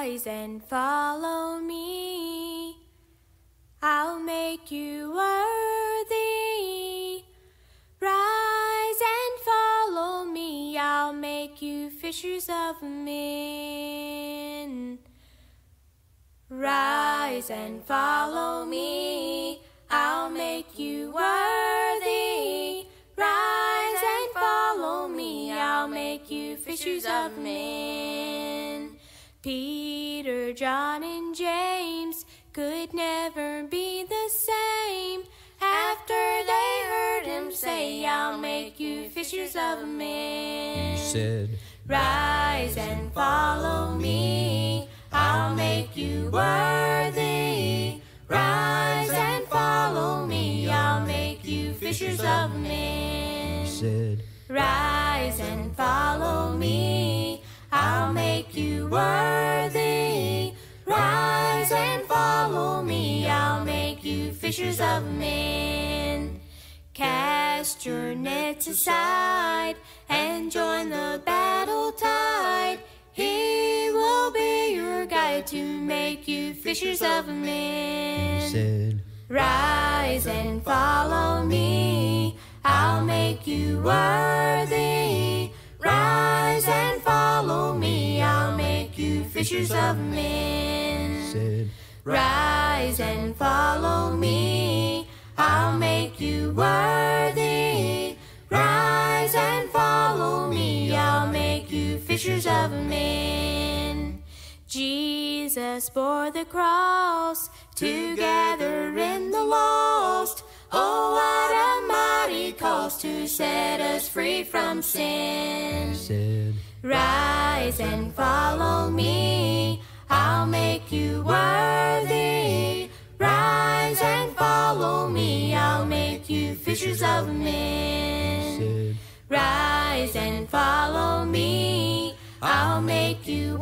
Rise and follow me. I'll make you worthy. Rise and follow me. I'll make you fishers of men. Rise and follow me. I'll make you worthy. Rise and follow me. I'll make you fishers of men. Peter, John, and James could never be the same after they heard him say, I'll make you fishers of men. He said, Rise and follow me. I'll make you worthy. Rise and follow me. I'll make you fishers of men. he said, Rise and follow me. I'll make you worthy. Rise and follow me. I'll make you fishers of men. Cast your nets aside and join the battle tide. He will be your guide to make you fishers of men. he said, Rise and follow me. I'll make you worthy. Rise and follow me. I'll make you fishers of men. he said, Rise and follow me. I'll make you worthy. Rise and follow me. I'll make you fishers of men. Jesus bore the cross to gather in the lost. Oh, what a mighty cost to set us free from sin. he said, Rise and follow me. I'll make you worthy. Rise and follow me. I'll make you fishers of he men. said, Rise and follow me. I'll make you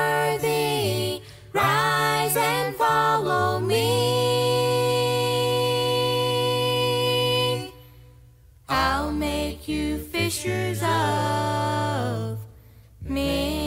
worthy. Rise and follow me. I'll make you fishers of men.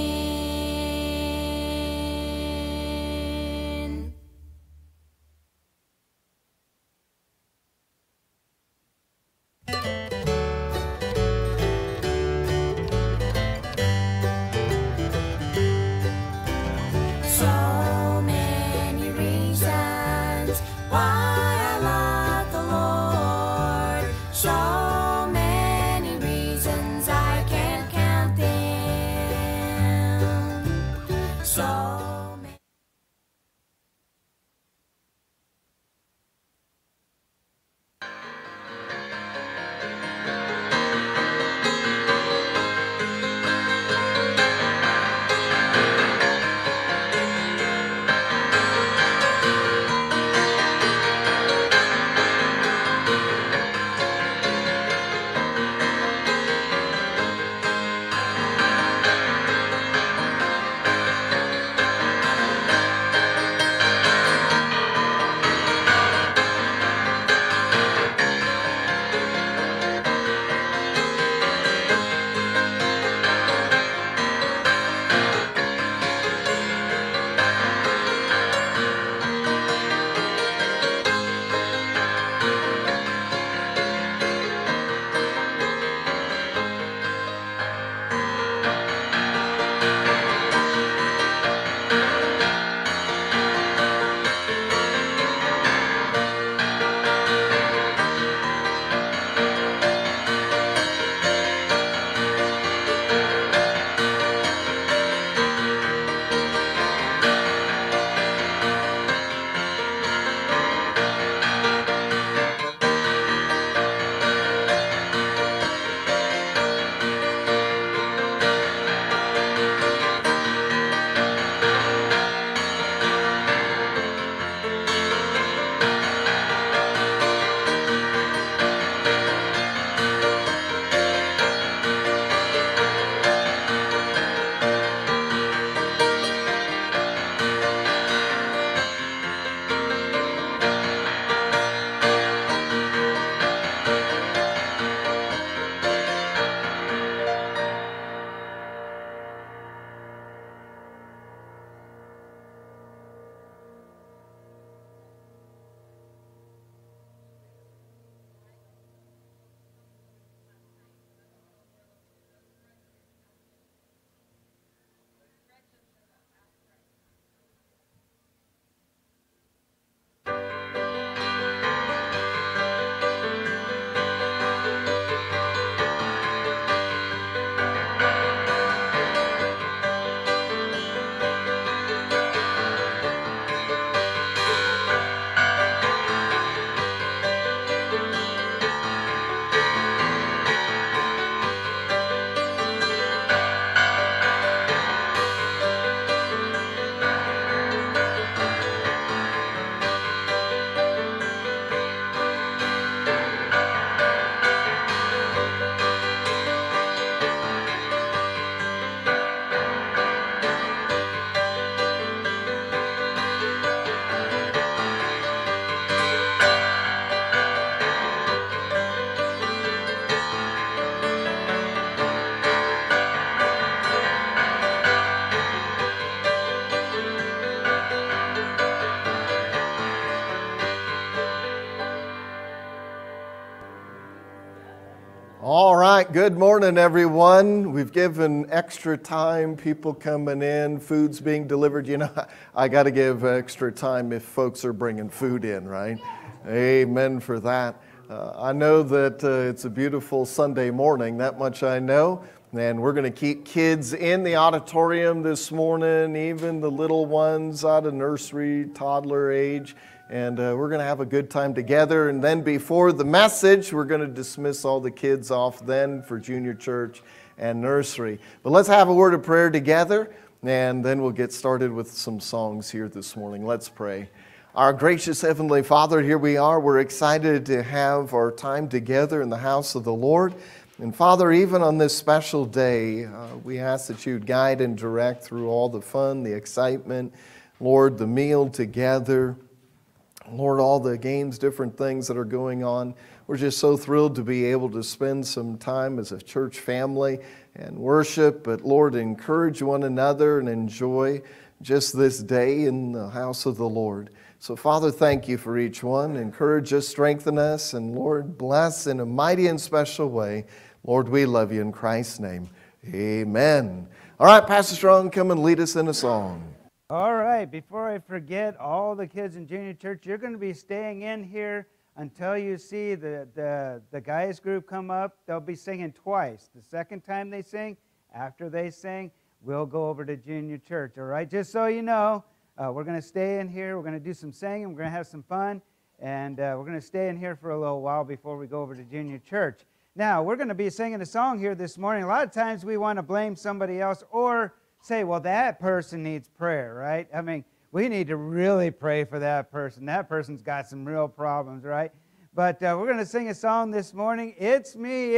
good morning, everyone. We've given extra time, people coming in, food's being delivered. You know, I got to give extra time if folks are bringing food in, right? Amen for that. I know that it's a beautiful Sunday morning, that much I know. And we're going to keep kids in the auditorium this morning, even the little ones out of nursery, toddler age. And we're going to have a good time together. And then before the message, we're going to dismiss all the kids off then for junior church and nursery. But let's have a word of prayer together, and then we'll get started with some songs here this morning. Let's pray. Our gracious Heavenly Father, here we are. We're excited to have our time together in the house of the Lord. And Father, even on this special day, we ask that you'd guide and direct through all the fun, the excitement, Lord, the meal together. Lord, all the games, different things that are going on. We're just so thrilled to be able to spend some time as a church family and worship. But Lord, encourage one another and enjoy just this day in the house of the Lord. So Father, thank you for each one. Encourage us, strengthen us, and Lord, bless in a mighty and special way. Lord, we love you in Christ's name. Amen. All right, Pastor Strong, come and lead us in a song. All right, before I forget, all the kids in junior church, you're going to be staying in here until you see the guys group come up. They'll be singing twice. The second time they sing, after they sing, we'll go over to junior church, all right? Just so you know, we're going to stay in here. We're going to do some singing. We're going to have some fun. And we're going to stay in here for a little while before we go over to junior church. Now, we're going to be singing a song here this morning. A lot of times we want to blame somebody else or say, well, that person needs prayer, right? I mean, we need to really pray for that person. That person's got some real problems, right? But we're going to sing a song this morning. It's me,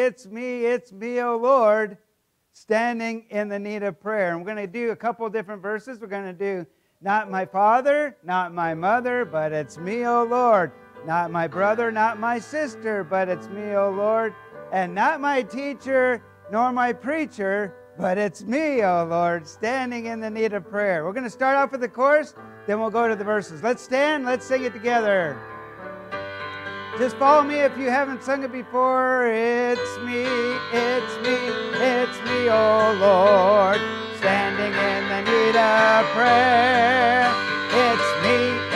oh Lord, standing in the need of prayer. And we're going to do a couple different verses. We're going to do, not my father, not my mother, but it's me, oh Lord. Not my brother, not my sister, but it's me, oh Lord. And not my teacher, nor my preacher, but it's me, oh Lord, standing in the need of prayer. We're going to start off with the chorus, then we'll go to the verses. Let's stand, let's sing it together. Just follow me if you haven't sung it before. It's me, oh Lord, standing in the need of prayer. It's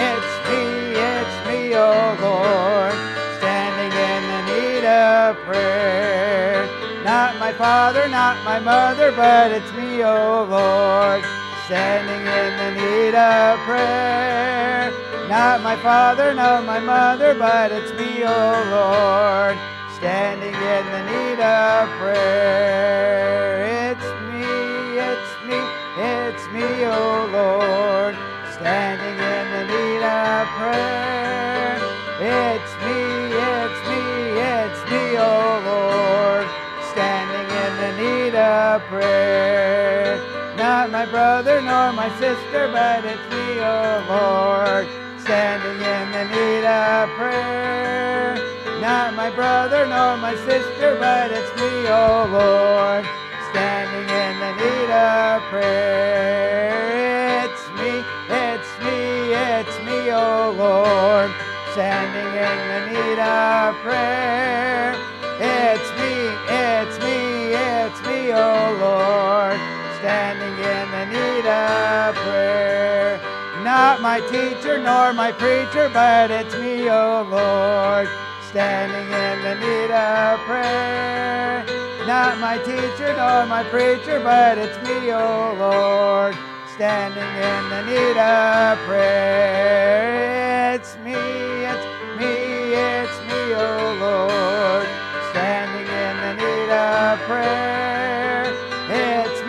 me, oh Lord, standing in the need of prayer. Not my father, not my mother, but it's me, oh Lord, standing in the need of prayer. Not my father, not my mother, but it's me, oh Lord, standing in the need of prayer. It's me, oh Lord, standing in the need of prayer. It's me, oh Lord, standing in the need of prayer. Not my brother nor my sister, but it's me, oh Lord, standing in the need of prayer. Not my brother nor my sister, but it's me, oh Lord, standing in the need of prayer. It's me, oh Lord, standing in the need of prayer. It's me, oh Lord, standing in the need of prayer. Not my teacher nor my preacher, but it's me, oh Lord, standing in the need of prayer. Not my teacher nor my preacher, but it's me, oh Lord, standing in the need of prayer. It's me, oh Lord, standing in the need of prayer. It's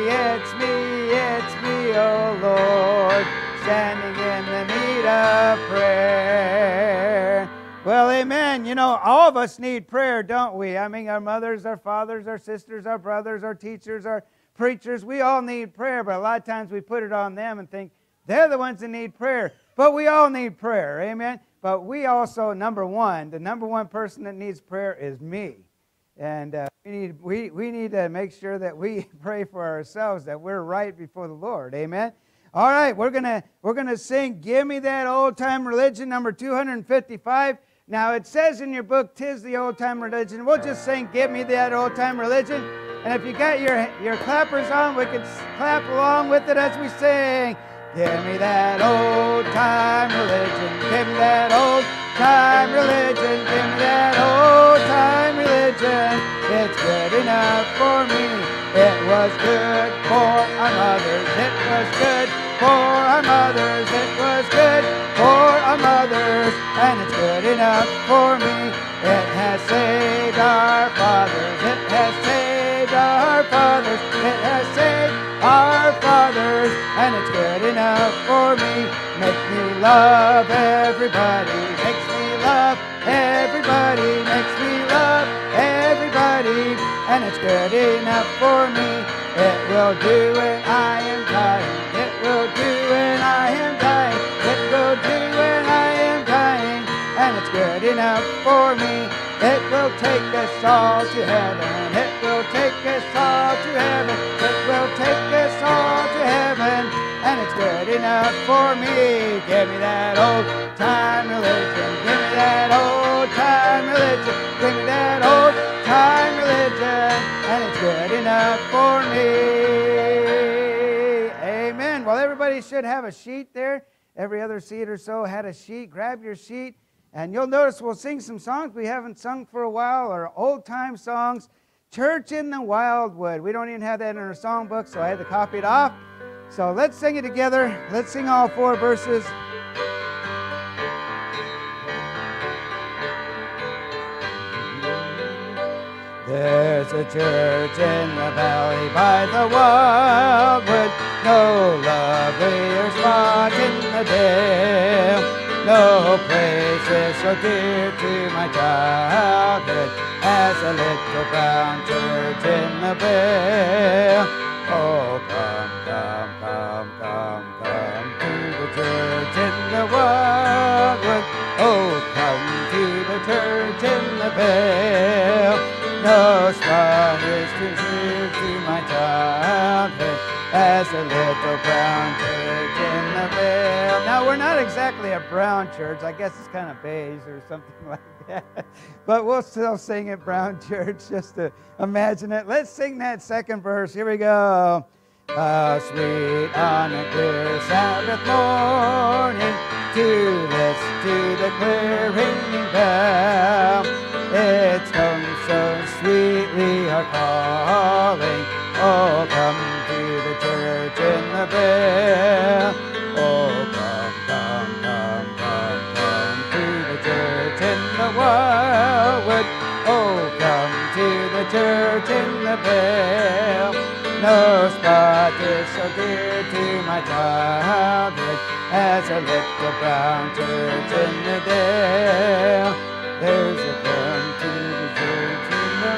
me, oh Lord, standing in the need of prayer. Well, amen. You know, all of us need prayer, don't we? I mean, our mothers, our fathers, our sisters, our brothers, our teachers, our preachers, we all need prayer, but a lot of times we put it on them and think they're the ones that need prayer. But we all need prayer, amen? But we also, the number one person that needs prayer is me. And we need to make sure that we pray for ourselves, that we're right before the Lord, amen? All right, we're gonna sing "Give Me That Old Time Religion," number 255. Now, it says in your book, "'Tis the old-time religion." We'll just sing, "Give me that old-time religion." And if you got your clappers on, we can clap along with it as we sing. Give me that old-time religion. Give me that old-time religion. Give me that old-time religion. It's good enough for me. It was good for our mothers. It was good for our mothers. It was good for our mothers. And it's good enough for me. It has saved our fathers. It has saved our fathers. It has saved our fathers. And it's good enough for me. Make me love everybody. Makes me love everybody. Makes me love everybody. And it's good enough for me. It will do when I am dying. It will do when I am dying. It will do when I am dying. And it's good enough for me. It will take us all to heaven. It will take us all to heaven. It will take us all to heaven. And it's good enough for me. Give me that old-time religion. Give me that old-time religion. Give me that old-time religion. And it's good enough for me. Amen. Well, everybody should have a sheet there. Every other seat or so had a sheet. Grab your sheet. And you'll notice we'll sing some songs we haven't sung for a while, or old-time songs. Church in the Wildwood. We don't even have that in our songbook, so I had to copy it off. So let's sing it together. Let's sing all 4 verses. There's a church in the valley by the wildwood, no lovelier spot in the dale. No place is so dear to my childhood as a little brown church in the vale. Oh, come, come, come, come, come to the church in the wildwood. Oh, come to the church in the vale. No spot is too dear to my childhood as a little brown church in the vale. Now, we're not exactly a brown church. I guess it's kind of beige or something like that. But we'll still sing it, brown church, just to imagine it. Let's sing that second verse. Here we go. How sweet on a clear Sabbath morning to listen to the clear ringing bell. Its tones so sweetly are calling. Oh, come to the church in the vale. Oh, come, come, come, come, come to the church in the wildwood. Oh, come to the church in the vale. No spot is so dear to my childhood as a little brown church in the dale. There's a come to the church in the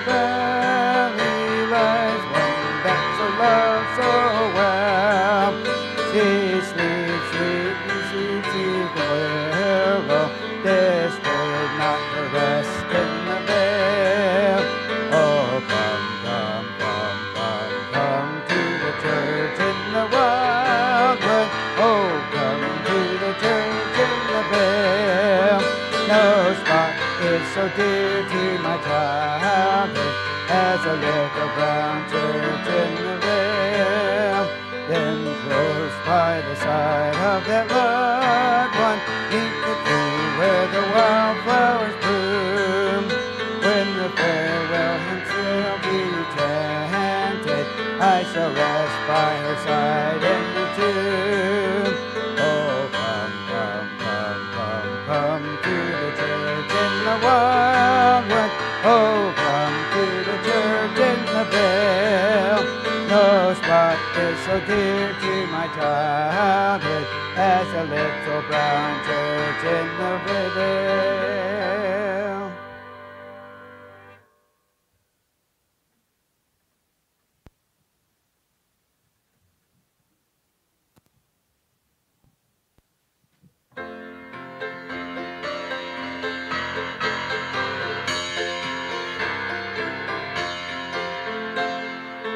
valley lies one that's a love so well. She sleeps sweetly, sleeps sleeps the willow, disturbed not to rest in the vale. Oh, come, come, come, come, come to the church in the wildwood. Oh, come to the church in the vale. No spot is so dear to my childhood as a little brown church in the vale. Then close by the side of that loved one, beneath the tree where the wildflowers bloom. When the farewell hymn shall be chanted, I shall rest by her side in the tomb. Oh, come, come, come, come, come to the church in the wildwood. Oh, come to the church in the vale. No spot is so dear to my childhood as a little brown church in the vale.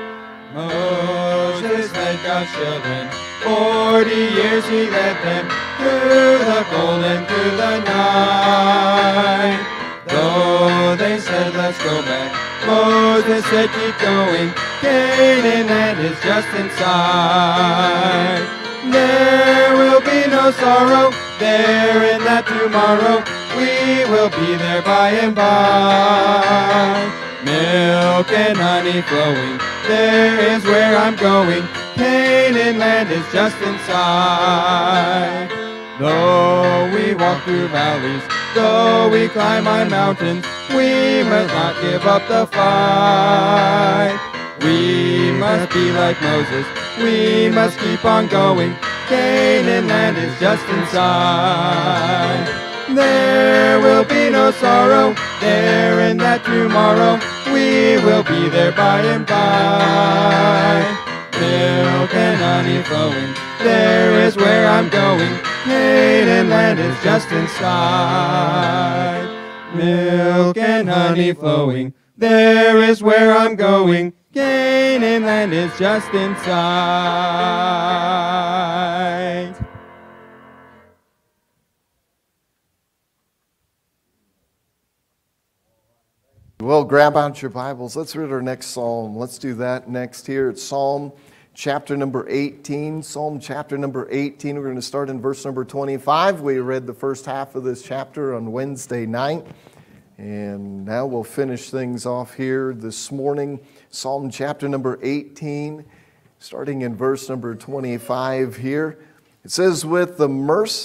Moses led God's children, 40 years he led them, through the cold and through the night. Though they said, let's go back, Moses said, keep going. Canaan land is just in sight. There will be no sorrow there in that tomorrow. We will be there by and by. Milk and honey flowing, there is where I'm going. Canaan land is just in sight. Though we walk through valleys, though we climb high mountains, we must not give up the fight. We must be like Moses, we must keep on going. Canaan land is just in sight. There will be no sorrow there in that tomorrow. We will be there by and by. Milk and honey flowing, there is where I'm going. Canaan land is just in sight. Milk and honey flowing, there is where I'm going. Canaan land is just in sight. Well, grab out your Bibles. Let's read our next psalm. Let's do that next here. It's Psalm chapter number 18. Psalm chapter number 18. We're going to start in verse number 25. We read the first half of this chapter on Wednesday night. And now we'll finish things off here this morning. Psalm chapter number 18, starting in verse number 25 here. It says, with the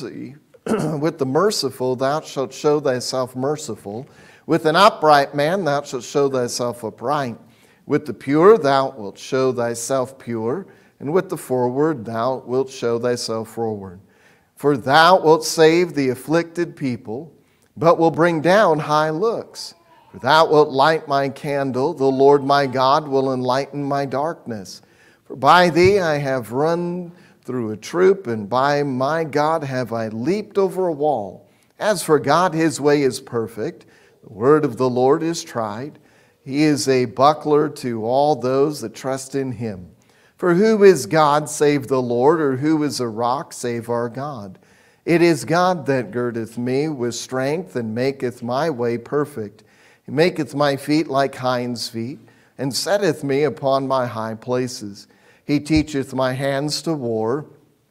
merciful thou shalt show thyself merciful. With an upright man thou shalt show thyself upright. With the pure thou wilt show thyself pure. And with the forward thou wilt show thyself forward. For thou wilt save the afflicted people, but will bring down high looks. For thou wilt light my candle, the Lord my God will enlighten my darkness. For by thee I have run through a troop, and by my God have I leaped over a wall. As for God, his way is perfect. The word of the Lord is tried. He is a buckler to all those that trust in him. For who is God save the Lord, or who is a rock save our God? It is God that girdeth me with strength, and maketh my way perfect. He maketh my feet like hinds' feet, and setteth me upon my high places. He teacheth my hands to war,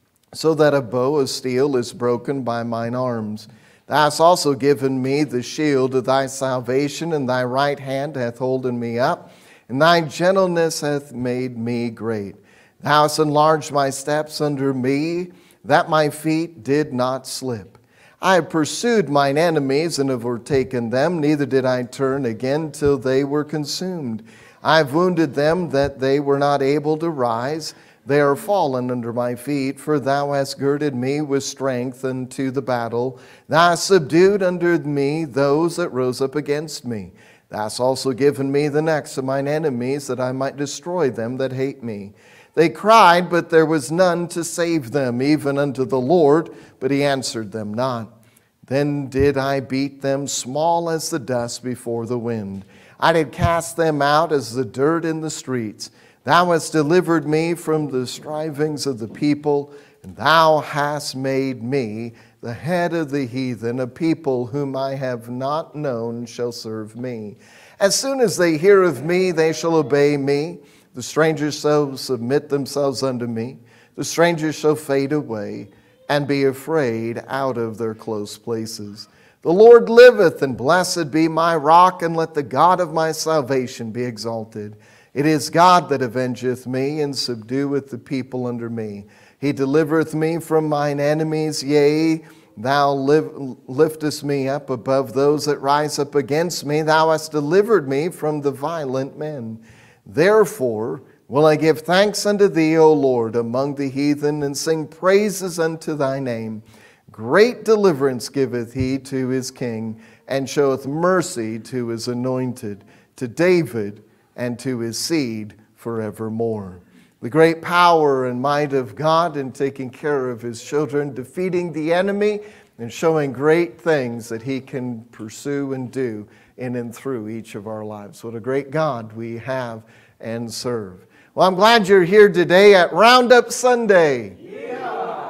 so that a bow of steel is broken by mine arms. Thou hast also given me the shield of thy salvation, and thy right hand hath holden me up, and thy gentleness hath made me great. Thou hast enlarged my steps under me, that my feet did not slip. I have pursued mine enemies and have overtaken them, neither did I turn again till they were consumed. I have wounded them that they were not able to rise. They are fallen under my feet, for thou hast girded me with strength unto the battle. Thou hast subdued under me those that rose up against me. Thou hast also given me the necks of mine enemies, that I might destroy them that hate me. They cried, but there was none to save them, even unto the Lord, but he answered them not. Then did I beat them small as the dust before the wind. I did cast them out as the dirt in the streets. Thou hast delivered me from the strivings of the people, and thou hast made me the head of the heathen. A people whom I have not known shall serve me. As soon as they hear of me, they shall obey me. The strangers shall submit themselves unto me. The strangers shall fade away and be afraid out of their close places. The Lord liveth, and blessed be my rock, and let the God of my salvation be exalted. It is God that avengeth me, and subdueth the people under me. He delivereth me from mine enemies, yea, thou liftest me up above those that rise up against me. Thou hast delivered me from the violent men. Therefore will I give thanks unto thee, O Lord, among the heathen, and sing praises unto thy name. Great deliverance giveth he to his king, and showeth mercy to his anointed, to David, and to his seed forevermore. The great power and might of God in taking care of his children, defeating the enemy, and showing great things that he can pursue and do in and through each of our lives. What a great God we have and serve. Well, I'm glad you're here today at Roundup Sunday. Yeah.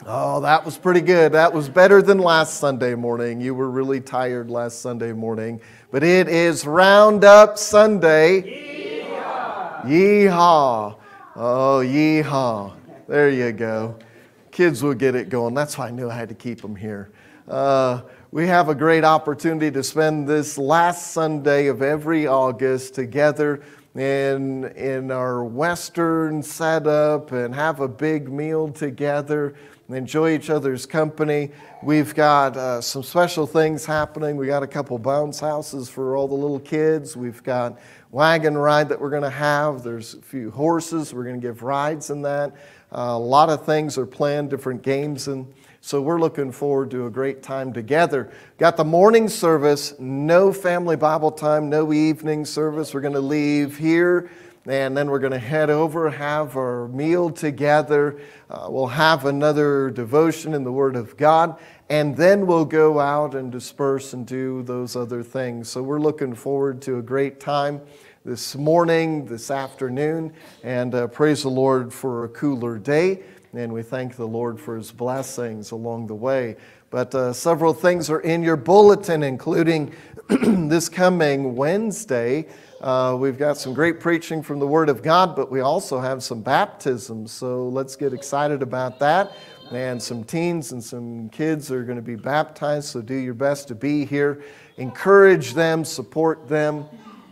Oh, that was pretty good. That was better than last Sunday morning. You were really tired last Sunday morning. But it is Roundup Sunday. Yeehaw! Yeehaw! Oh, yeehaw. There you go. Kids will get it going. That's why I knew I had to keep them here. We have a great opportunity to spend this last Sunday of every August together in our Western setup and have a big meal together and enjoy each other's company. We've got some special things happening. We got a couple bounce houses for all the little kids. We've got wagon ride that we're going to have. There's a few horses. We're going to give rides in that. A lot of things are planned, different games, and so we're looking forward to a great time together. Got the morning service, no family Bible time, no evening service. We're going to leave here, and then we're going to head over, have our meal together. We'll have another devotion in the Word of God, and then we'll go out and disperse and do those other things. So we're looking forward to a great time this morning, this afternoon, and praise the Lord for a cooler day. And we thank the Lord for His blessings along the way. But several things are in your bulletin, including this coming Wednesday. We've got some great preaching from the Word of God, but we also have some baptisms. So let's get excited about that. And some teens and some kids are going to be baptized, so do your best to be here. Encourage them, support them.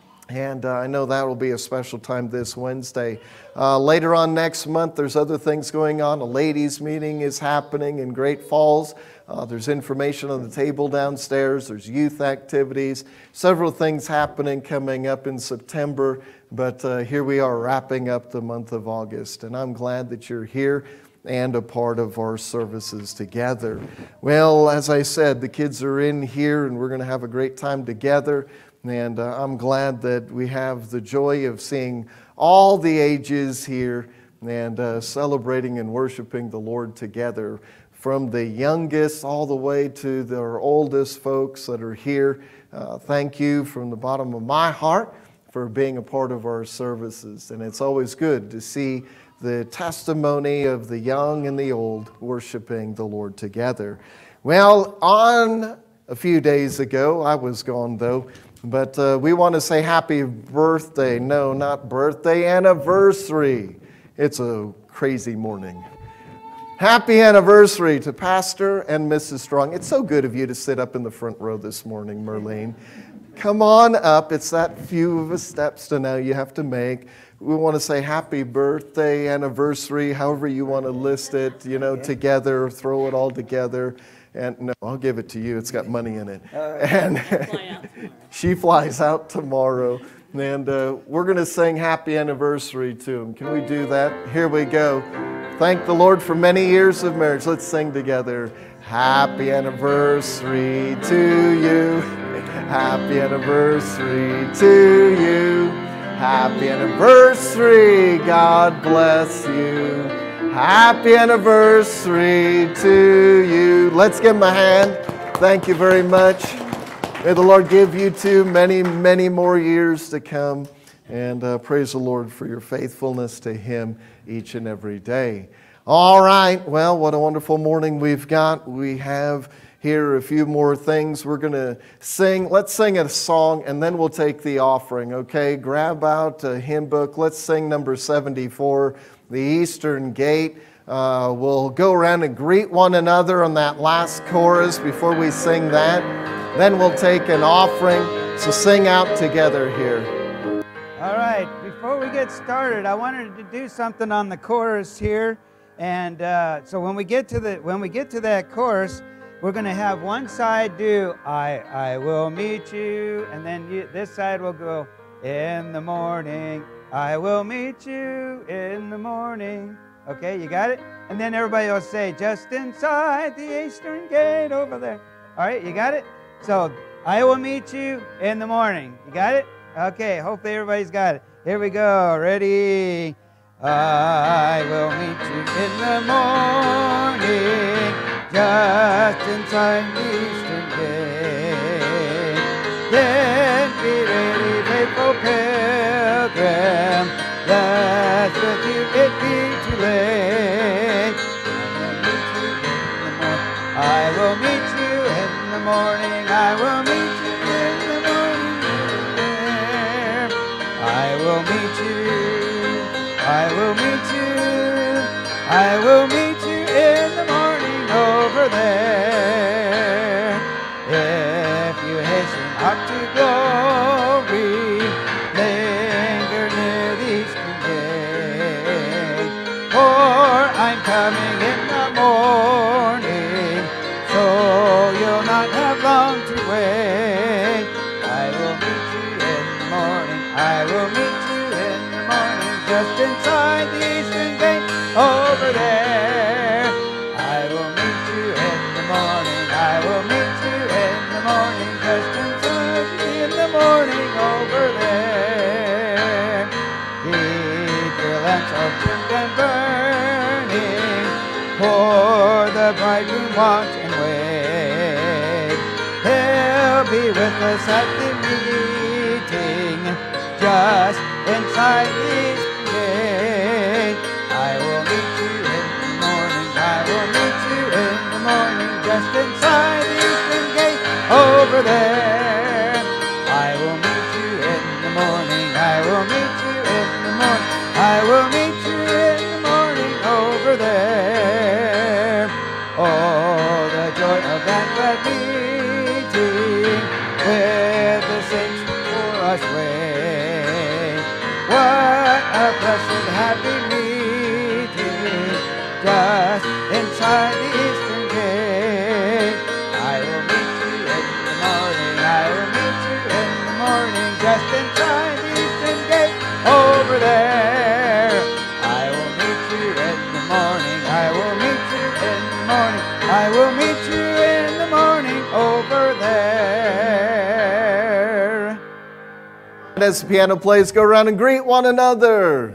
And I know that will be a special time this Wednesday. Later on next month, there's other things going on. A ladies' meeting is happening in Great Falls. There's information on the table downstairs. There's youth activities. Several things happening coming up in September. But here we are wrapping up the month of August. And I'm glad that you're here and a part of our services together. Well, as I said, the kids are in here and we're going to have a great time together. And I'm glad that we have the joy of seeing all the ages here and celebrating and worshiping the Lord together, from the youngest all the way to our oldest folks that are here. Thank you from the bottom of my heart for being a part of our services. And it's always good to see the testimony of the young and the old worshiping the Lord together. Well, on a few days ago, I was gone though, but we want to say happy birthday. No, not birthday, anniversary. It's a crazy morning. Happy anniversary to Pastor and Mrs. Strong. It's so good of you to sit up in the front row this morning, Merlene. Come on up. It's that few of a steps to now you have to make. We want to say happy birthday, anniversary, however you want to list it, together, throw it all together. And no, I'll give it to you. It's got money in it. And she flies out tomorrow. And we're going to sing happy anniversary to him. Can we do that? Here we go. Thank the Lord for many years of marriage. Let's sing together. Happy anniversary to you. Happy anniversary to you. Happy anniversary. God bless you. Happy anniversary to you. Let's give him a hand. Thank you very much. May the Lord give you two many, many more years to come. And praise the Lord for your faithfulness to Him each and every day. All right. Well, what a wonderful morning we've got. We have here a few more things we're going to sing. Let's sing a song and then we'll take the offering, okay? Grab out a hymn book. Let's sing number 74. The Eastern Gate. We'll go around and greet one another on that last chorus before we sing that. Then we'll take an offering. So sing out together here. All right, before we get started, I wanted to do something on the chorus here. And so when we get to that chorus, we're going to have one side do I will meet you, and then this side will go in the morning. I will meet you in the morning. Okay, you got it? And then everybody will say, just inside the eastern gate over there. All right, you got it? So, I will meet you in the morning. You got it? Okay, hopefully everybody's got it. Here we go. Ready? I will meet you in the morning, just inside the eastern gate. Then be ready, faithful pilgrim, lest with you it be too late. I will meet you morning. I will meet you in the morning there. I will meet you. I will meet you. I will meet you in the morning over there. If you hasten up to glory, linger near the eastern gate. For I'm coming in the morning, so you'll not have long to wait. I will meet you in the morning. I will meet you in the morning, just inside the eastern gate over there. I will meet you in the morning. I will meet you in the morning, just inside in the morning over there. Keep your lamps all trimmed and burning, for the bridegroom watch and wait. He'll be with us at the meeting, just inside the eastern gate. I will meet you in the morning. I will meet you in the morning, just inside the eastern gate over there. I will meet you in the morning. I will meet you in the morning. I will meet you in the morning over there. Oh, the joy of that glad meeting with the saints for us wait. What a blessed happy meeting, just inside the eastern gate. I will meet you in the morning. I will meet you in the morning, just inside the eastern gate over there. I will meet you in the morning. I will meet you in the morning. I will meet you in the morning over there. And as the piano plays, go around and greet one another.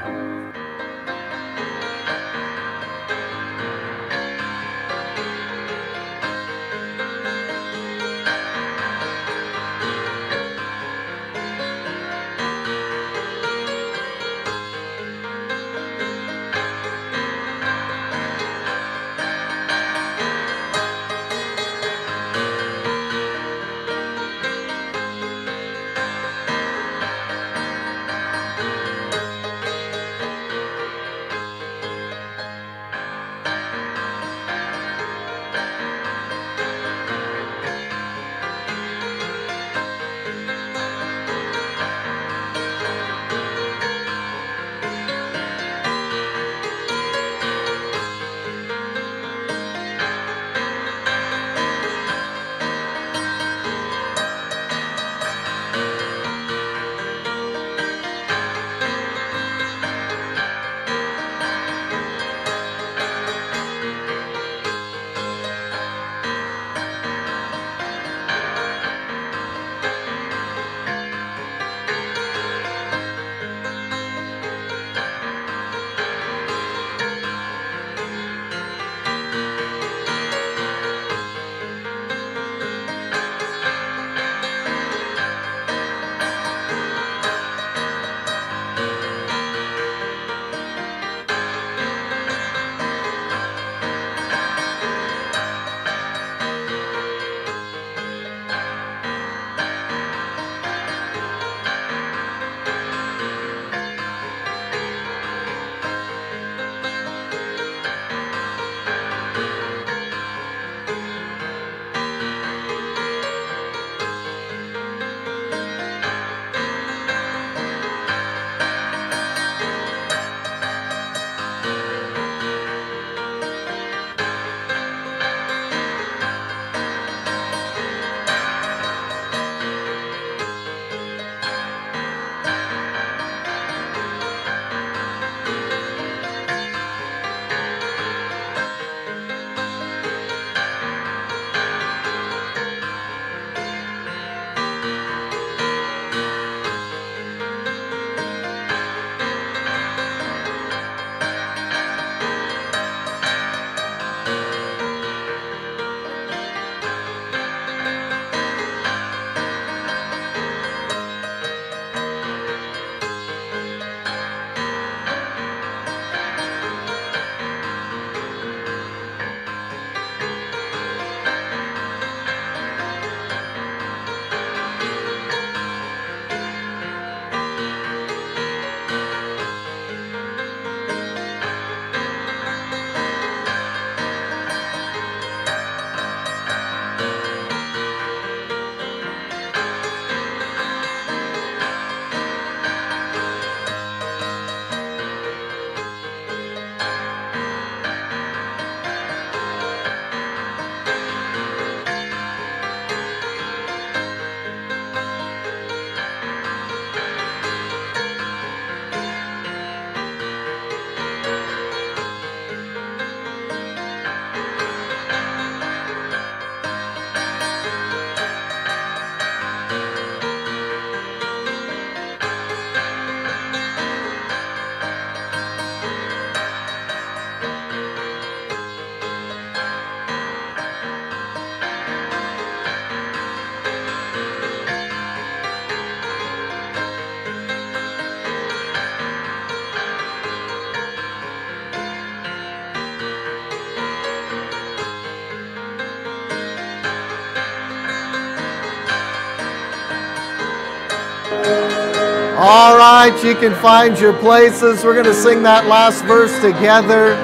All right, you can find your places. We're going to sing that last verse together.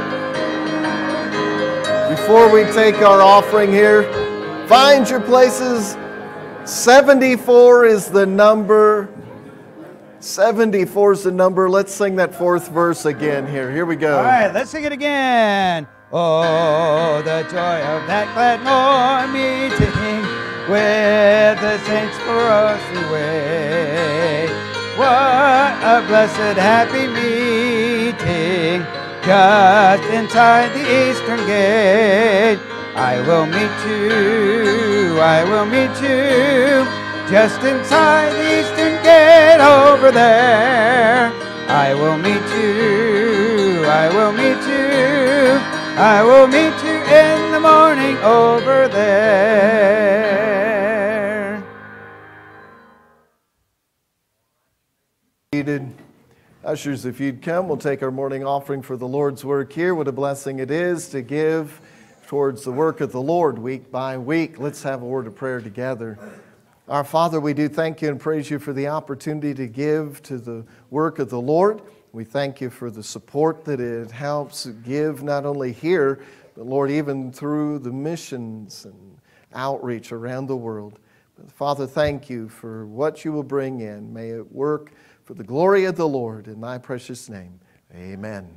Before we take our offering here, find your places. 74 is the number. 74 is the number. Let's sing that fourth verse again here. Here we go. All right, let's sing it again. Oh, the joy of that glad morn meeting with the saints for us away. What a blessed happy meeting just inside the eastern gate. I will meet you just inside the eastern gate over there. I will meet you in the morning over there. Ushers, if you'd come, we'll take our morning offering for the Lord's work here. What a blessing it is to give towards the work of the Lord week by week. Let's have a word of prayer together. Our Father, we do thank you and praise you for the opportunity to give to the work of the Lord. We thank you for the support that it helps give not only here, but Lord, even through the missions and outreach around the world. But Father, thank you for what you will bring in. May it work for the glory of the Lord. In thy precious name, amen.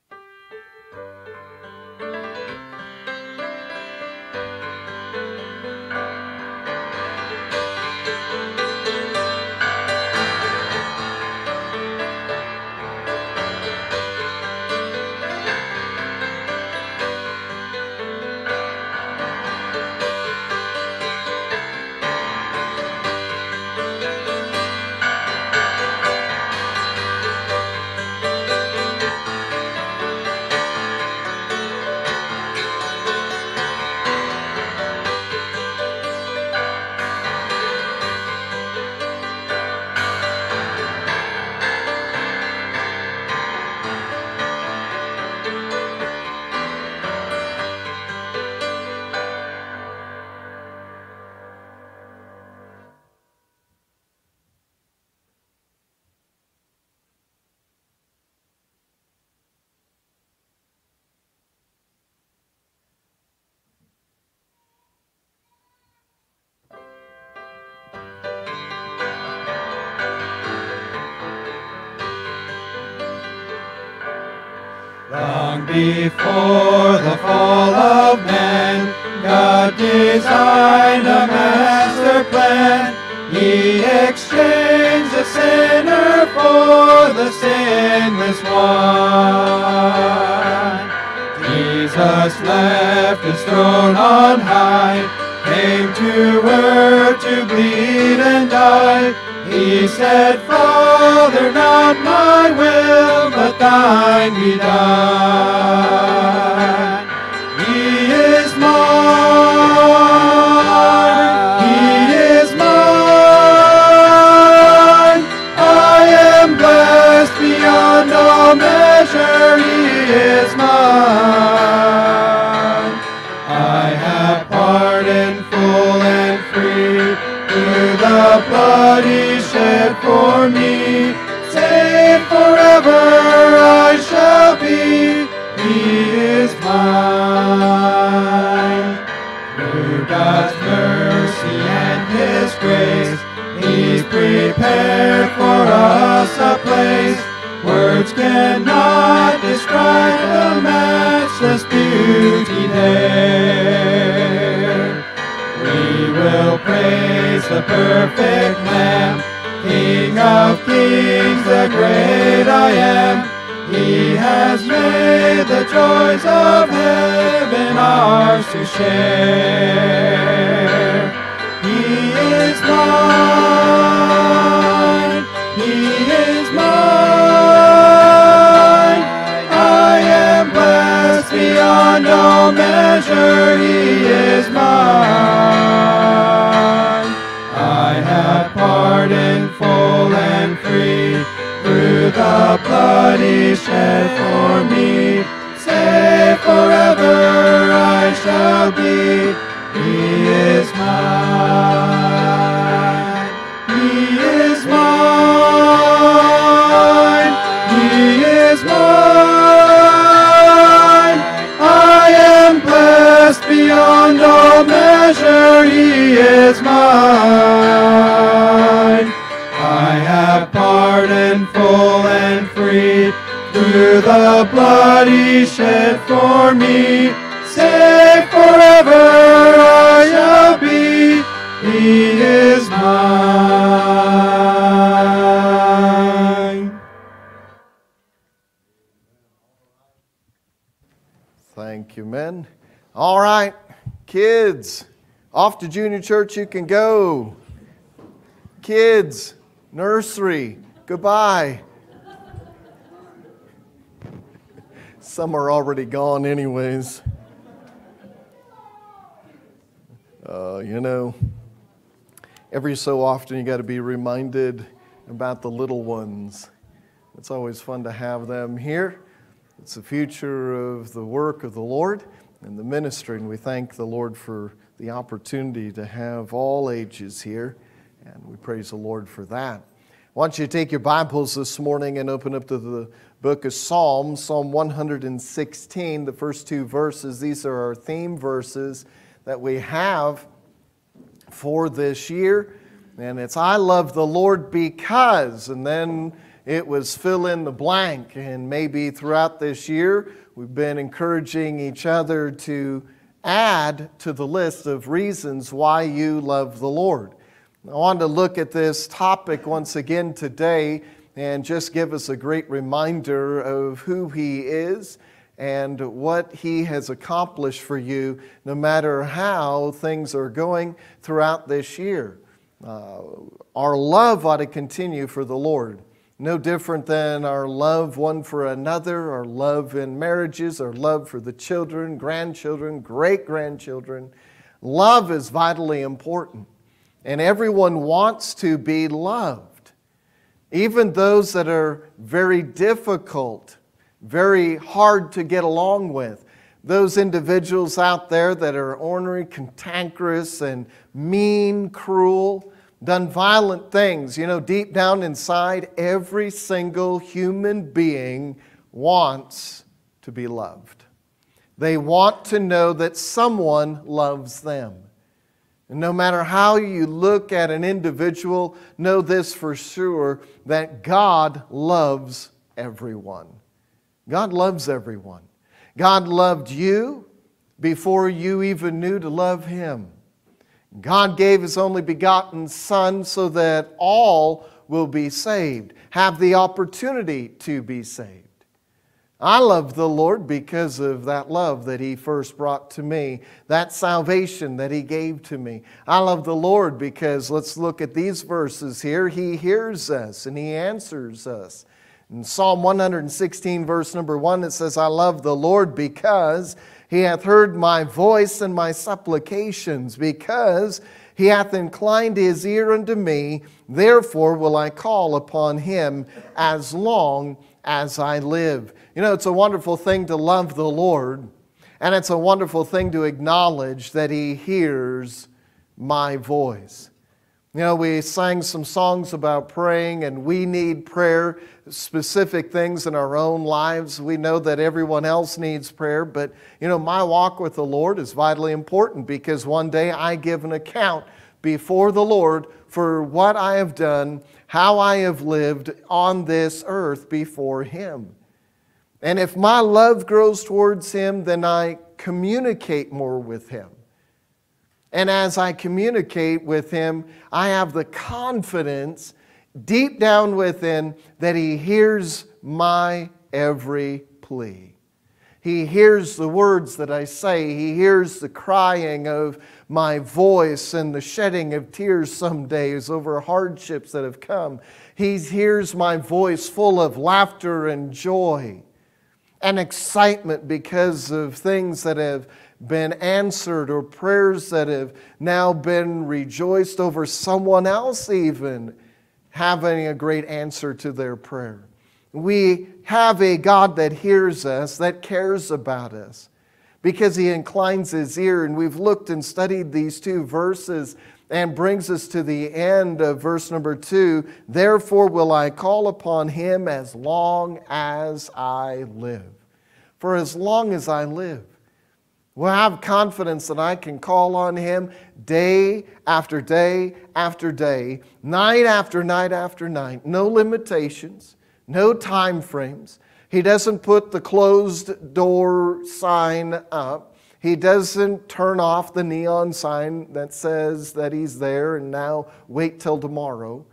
Long before the fall of man, God designed a master plan. He exchanged the sinner for the sinless one. Jesus left his throne on high, came to earth to bleed and die. He said, Father, not my will, but thine be done. He is mine, he is mine. I am blessed beyond all measure, he is mine. I have pardon full and free, through the blood he shed for me. Saved forever I shall be, he is mine. Through God's mercy and his grace, he's prepared for us a place. Words cannot describe the matchless beauty there. We will praise the perfect Lamb, King of kings, the great I am. He has made the joys of heaven ours to share. He is mine, he is mine. I am blessed beyond all measure, he is mine. I have pardon full and free, through the blood he shed for me. Saved forever I shall be, he is mine, he is mine. All right, kids, off to junior church you can go. Kids, nursery, goodbye. Some are already gone anyways. Every so often you got to be reminded about the little ones. It's always fun to have them here. It's the future of the work of the Lord and the ministry, and we thank the Lord for the opportunity to have all ages here, and we praise the Lord for that. I want you to take your Bibles this morning and open up to the book of Psalms, Psalm 116, the first two verses. These are our theme verses that we have for this year, and it's I love the Lord because, and then it was fill in the blank. And maybe throughout this year we've been encouraging each other to add to the list of reasons why you love the Lord. I wanted to look at this topic once again today and just give us a great reminder of who He is and what He has accomplished for you, no matter how things are going throughout this year. Our love ought to continue for the Lord. No different than our love one for another, our love in marriages, our love for the children, grandchildren, great-grandchildren. Love is vitally important, and everyone wants to be loved. Even those that are very difficult, very hard to get along with. Those individuals out there that are ornery, cantankerous, and mean, cruel, done violent things. Deep down inside, every single human being wants to be loved. They want to know that someone loves them. And no matter how you look at an individual, know this for sure, that God loves everyone. God loves everyone. God loved you before you even knew to love Him. God gave His only begotten Son so that all will be saved, have the opportunity to be saved. I love the Lord because of that love that He first brought to me, that salvation that He gave to me. I love the Lord because, let's look at these verses here, He hears us and He answers us. In Psalm 116, verse number 1, it says, I love the Lord because He hath heard my voice and my supplications, because He hath inclined His ear unto me. Therefore will I call upon Him as long as I live. It's a wonderful thing to love the Lord, and it's a wonderful thing to acknowledge that He hears my voice. We sang some songs about praying, and we need prayer, specific things in our own lives. We know that everyone else needs prayer, but my walk with the Lord is vitally important, because one day I give an account before the Lord for what I have done, how I have lived on this earth before Him. And if my love grows towards Him, then I communicate more with Him. And as I communicate with Him, I have the confidence deep down within that He hears my every plea. He hears the words that I say. He hears the crying of my voice and the shedding of tears some days over hardships that have come. He hears my voice full of laughter and joy and excitement because of things that have been answered, or prayers that have now been rejoiced over, someone else even having a great answer to their prayer. We have a God that hears us, that cares about us, because He inclines His ear. And we've looked and studied these two verses, and brings us to the end of verse number 2. Therefore will I call upon Him as long as I live. For as long as I live. Well, I have confidence that I can call on Him day after day after day, night after night after night. No limitations, no time frames. He doesn't put the closed door sign up. He doesn't turn off the neon sign that says that He's there and now wait till tomorrow.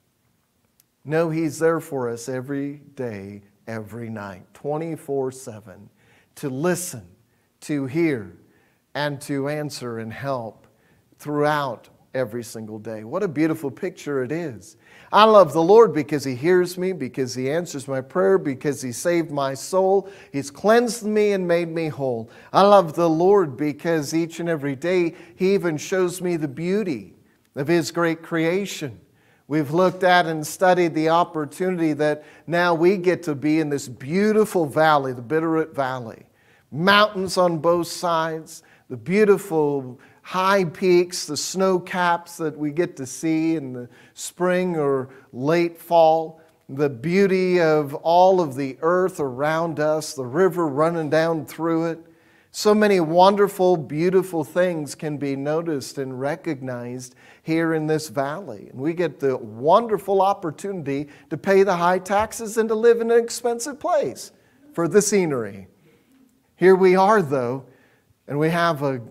No, He's there for us every day, every night, 24/7, to listen, to hear, and to answer and help throughout every single day. What a beautiful picture it is. I love the Lord because He hears me, because He answers my prayer, because He saved my soul. He's cleansed me and made me whole. I love the Lord because each and every day He even shows me the beauty of His great creation. We've looked at and studied the opportunity that now we get to be in this beautiful valley, the Bitterroot Valley. Mountains on both sides, the beautiful high peaks, the snow caps that we get to see in the spring or late fall, the beauty of all of the earth around us, the river running down through it. So many wonderful, beautiful things can be noticed and recognized here in this valley. And we get the wonderful opportunity to pay the high taxes and to live in an expensive place for the scenery. Here we are, though, and we have a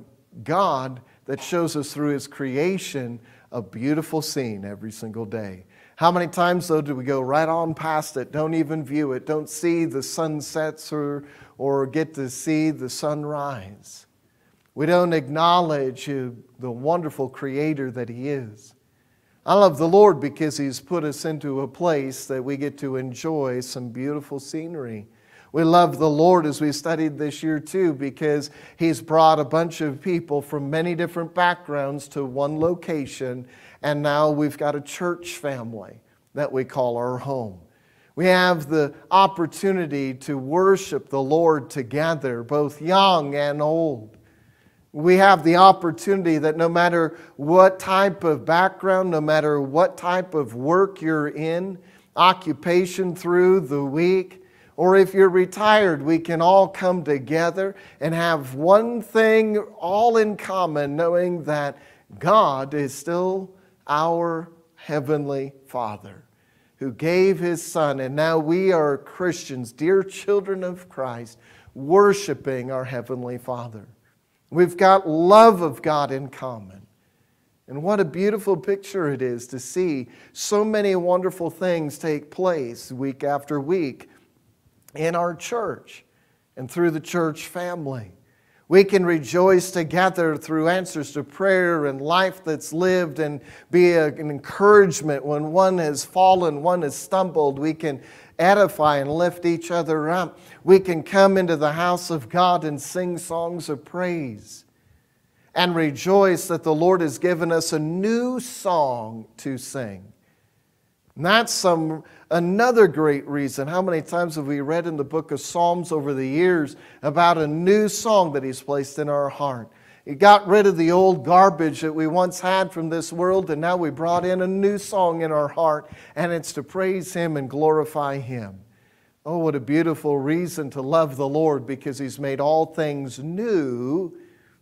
God that shows us through His creation a beautiful scene every single day. How many times, though, do we go right on past it, don't even view it, don't see the sunsets or get to see the sunrise? We don't acknowledge the wonderful Creator that He is. I love the Lord because He's put us into a place that we get to enjoy some beautiful scenery. We love the Lord as we studied this year too because He's brought a bunch of people from many different backgrounds to one location, and now we've got a church family that we call our home. We have the opportunity to worship the Lord together, both young and old. We have the opportunity that no matter what type of background, no matter what type of work you're in, occupation through the week, or if you're retired, we can all come together and have one thing all in common, knowing that God is still our Heavenly Father who gave His Son. And now we are Christians, dear children of Christ, worshiping our Heavenly Father. We've got love of God in common. And what a beautiful picture it is to see so many wonderful things take place week after week in our church and through the church family. We can rejoice together through answers to prayer and life that's lived and be an encouragement when one has fallen, one has stumbled. We can edify and lift each other up. We can come into the house of God and sing songs of praise and rejoice that the Lord has given us a new song to sing. And that's another great reason. How many times have we read in the book of Psalms over the years about a new song that He's placed in our heart? He got rid of the old garbage that we once had from this world, and now we brought in a new song in our heart, and it's to praise Him and glorify Him. Oh, what a beautiful reason to love the Lord, because He's made all things new,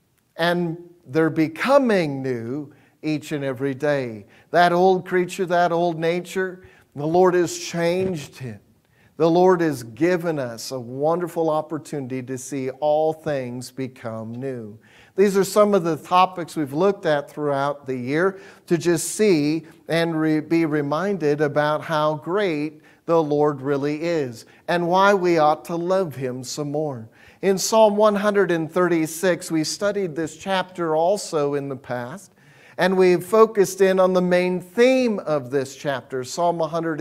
and they're becoming new each and every day. That old creature, that old nature, the Lord has changed it. The Lord has given us a wonderful opportunity to see all things become new. These are some of the topics we've looked at throughout the year to just see and be reminded about how great the Lord really is and why we ought to love Him some more. In Psalm 136, we studied this chapter also in the past. And we've focused in on the main theme of this chapter, Psalm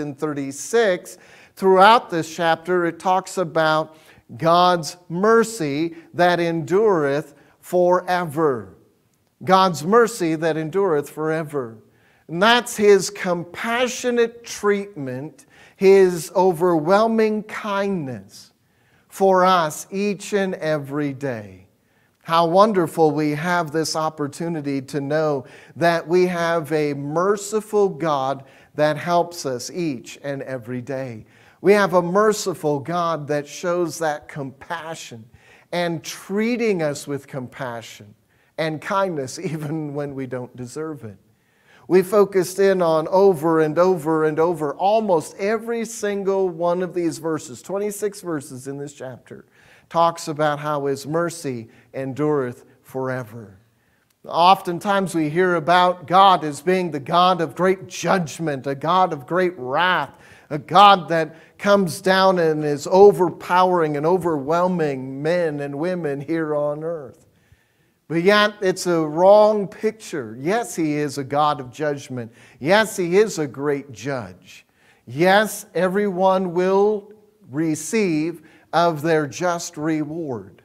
136. Throughout this chapter, it talks about God's mercy that endureth forever. God's mercy that endureth forever. And that's His compassionate treatment, His overwhelming kindness for us each and every day. How wonderful we have this opportunity to know that we have a merciful God that helps us each and every day. We have a merciful God that shows that compassion and treating us with compassion and kindness even when we don't deserve it. We focused in on over and over and over almost every single one of these verses, 26 verses in this chapter, talks about how His mercy endureth forever. Oftentimes we hear about God as being the God of great judgment, a God of great wrath, a God that comes down and is overpowering and overwhelming men and women here on earth. But yet it's a wrong picture. Yes, He is a God of judgment. Yes, He is a great judge. Yes, everyone will receive of their just reward.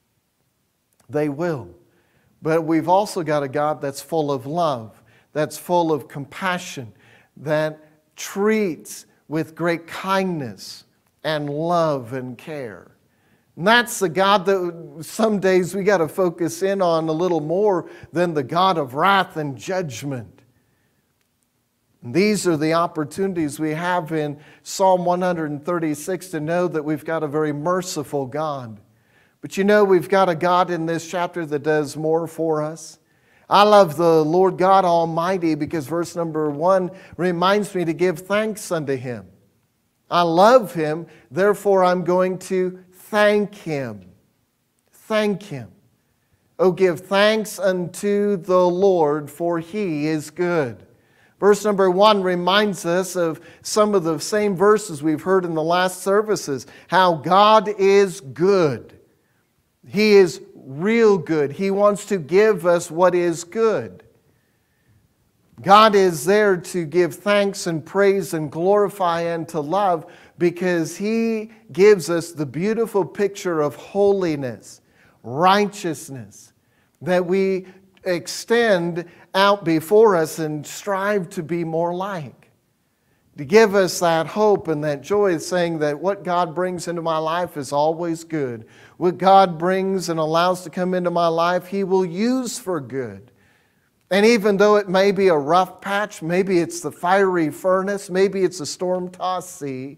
They will. But we've also got a God that's full of love, that's full of compassion, that treats with great kindness and love and care. And that's the God that some days we got to focus in on a little more than the God of wrath and judgment. And these are the opportunities we have in Psalm 136 to know that we've got a very merciful God. But you know, we've got a God in this chapter that does more for us. I love the Lord God Almighty because verse number 1 reminds me to give thanks unto Him. I love Him, therefore I'm going to thank Him. Thank Him. Oh, give thanks unto the Lord, for He is good. Verse number 1 reminds us of some of the same verses we've heard in the last services. How God is good. He is real good. He wants to give us what is good. God is there to give thanks and praise and glorify and to love because He gives us the beautiful picture of holiness, righteousness, that we extend out before us and strive to be more like. To give us that hope and that joy, saying that what God brings into my life is always good. What God brings and allows to come into my life, He will use for good. And even though it may be a rough patch, maybe it's the fiery furnace, maybe it's a storm-tossed sea,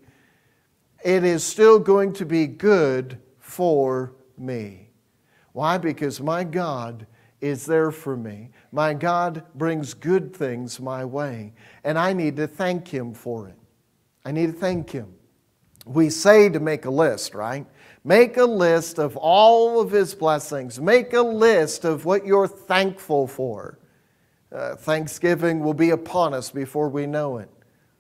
it is still going to be good for me. Why? Because my God is there for me. My God brings good things my way, and I need to thank Him for it. I need to thank Him. We say to make a list, right? Make a list of all of His blessings. Make a list of what you're thankful for. Thanksgiving will be upon us before we know it.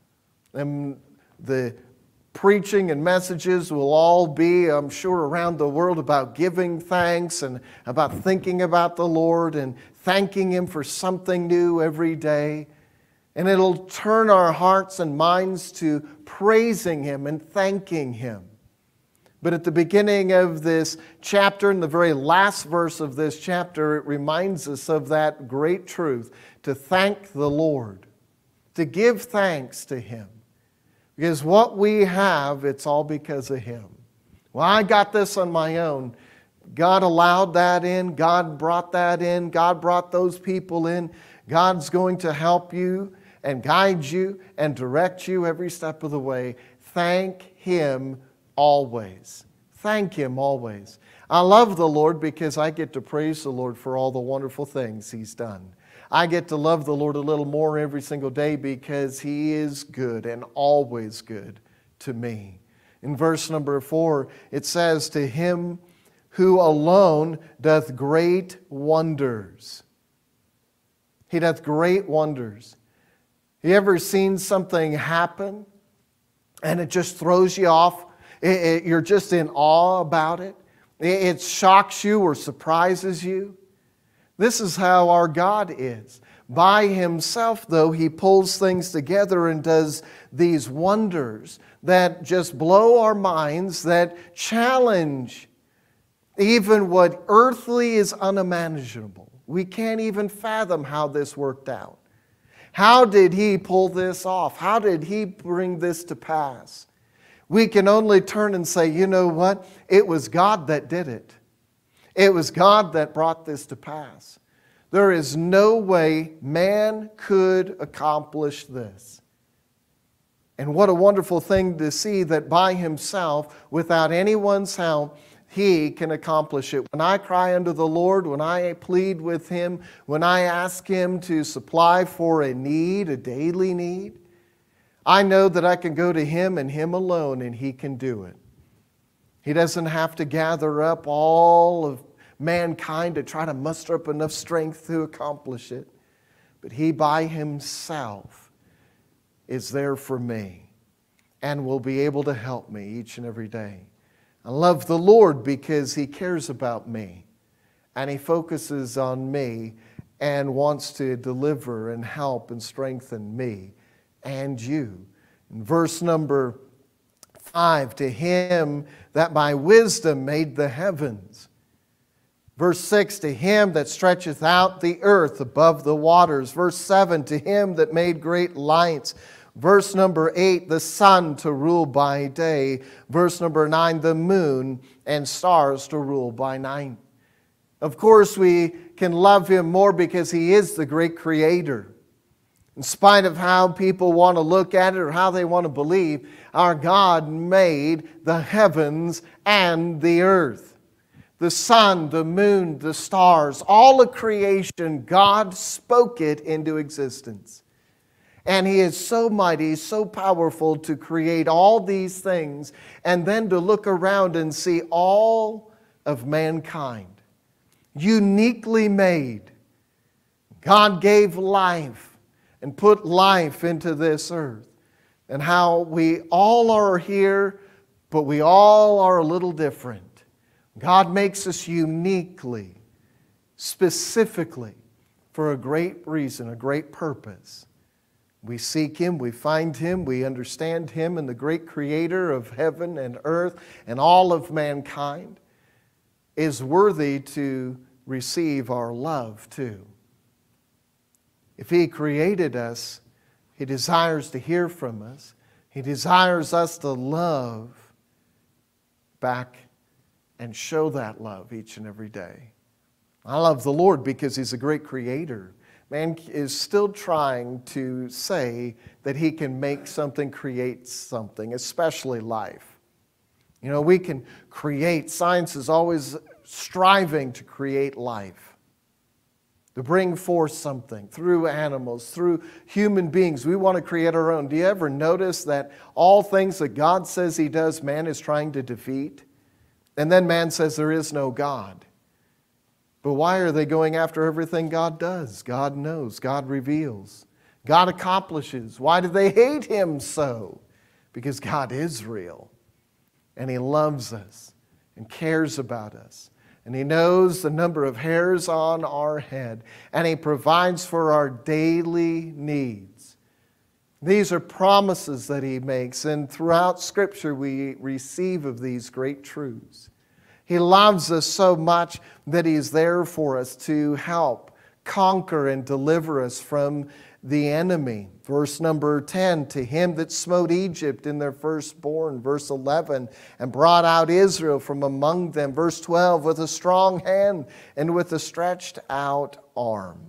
And the preaching and messages will all be, I'm sure, around the world about giving thanks and about thinking about the Lord and thanking Him for something new every day. And it'll turn our hearts and minds to praising Him and thanking Him. But at the beginning of this chapter, in the very last verse of this chapter, it reminds us of that great truth, to thank the Lord, to give thanks to Him. Because what we have, it's all because of Him. Well, I got this on my own. God allowed that in. God brought that in. God brought those people in. God's going to help you and guide you and direct you every step of the way. Thank Him always. Thank Him always. I love the Lord because I get to praise the Lord for all the wonderful things He's done. I get to love the Lord a little more every single day because He is good and always good to me. In verse number 4, it says, to Him who alone doth great wonders. He doth great wonders. You ever seen something happen and it just throws you off? You're just in awe about it. It shocks you or surprises you. This is how our God is. By Himself, though, He pulls things together and does these wonders that just blow our minds, that challenge even what earthly is unimaginable. We can't even fathom how this worked out. How did He pull this off? How did He bring this to pass? We can only turn and say, you know what? It was God that did it. It was God that brought this to pass. There is no way man could accomplish this. And what a wonderful thing to see that by Himself, without anyone's help, He can accomplish it. When I cry unto the Lord, when I plead with Him, when I ask Him to supply for a need, a daily need, I know that I can go to Him and Him alone, and He can do it. He doesn't have to gather up all of mankind to try to muster up enough strength to accomplish it. But He by Himself is there for me and will be able to help me each and every day. I love the Lord because He cares about me and He focuses on me and wants to deliver and help and strengthen me and you. In verse number 5, to Him that by wisdom made the heavens. Verse 6, to Him that stretcheth out the earth above the waters. Verse 7, to Him that made great lights. Verse number 8, the sun to rule by day. Verse number 9, the moon and stars to rule by night. Of course, we can love Him more because He is the great Creator. In spite of how people want to look at it or how they want to believe, our God made the heavens and the earth. The sun, the moon, the stars, all of creation, God spoke it into existence. And He is so mighty, so powerful to create all these things and then to look around and see all of mankind, uniquely made. God gave life and put life into this earth. And how we all are here, but we all are a little different. God makes us uniquely, specifically, for a great reason, a great purpose. We seek Him, we find Him, we understand Him and the great Creator of heaven and earth and all of mankind is worthy to receive our love too. If He created us, He desires to hear from us. He desires us to love back and show that love each and every day. I love the Lord because He's a great Creator. Man is still trying to say that he can make something, create something, especially life. You know, we can create. Science is always striving to create life, to bring forth something through animals, through human beings. We want to create our own. Do you ever notice that all things that God says He does, man is trying to defeat? And then man says there is no God. But why are they going after everything God does? God knows. God reveals. God accomplishes. Why do they hate Him so? Because God is real. And He loves us and cares about us. And He knows the number of hairs on our head. And He provides for our daily needs. These are promises that He makes. And throughout Scripture we receive of these great truths. He loves us so much that He's there for us to help conquer and deliver us from the enemy. Verse number 10, to Him that smote Egypt in their firstborn. Verse 11, and brought out Israel from among them. Verse 12, with a strong hand and with a stretched out arm.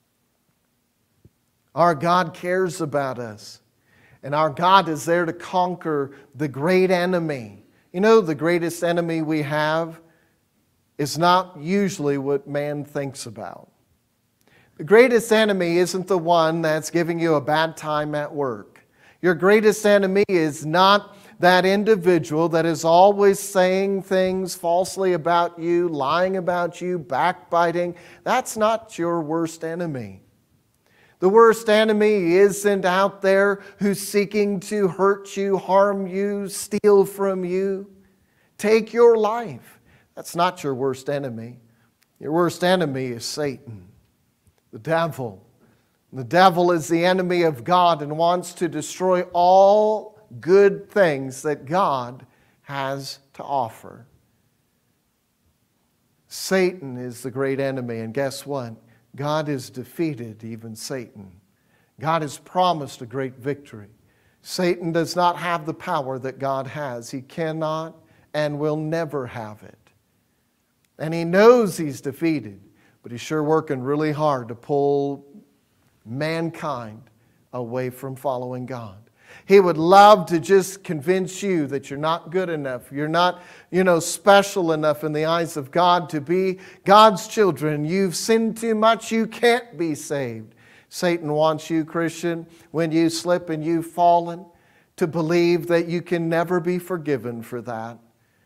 Our God cares about us. And our God is there to conquer the great enemy. You know, the greatest enemy we have is not usually what man thinks about. The greatest enemy isn't the one that's giving you a bad time at work. Your greatest enemy is not that individual that is always saying things falsely about you, lying about you, backbiting. That's not your worst enemy. The worst enemy isn't out there who's seeking to hurt you, harm you, steal from you, take your life. That's not your worst enemy. Your worst enemy is Satan, the devil. The devil is the enemy of God and wants to destroy all good things that God has to offer. Satan is the great enemy, and guess what? God has defeated even Satan. God has promised a great victory. Satan does not have the power that God has. He cannot and will never have it. And he knows he's defeated, but he's sure working really hard to pull mankind away from following God. He would love to just convince you that you're not good enough. You're not, special enough in the eyes of God to be God's children. You've sinned too much. You can't be saved. Satan wants you, Christian, when you slip and you've fallen, to believe that you can never be forgiven for that.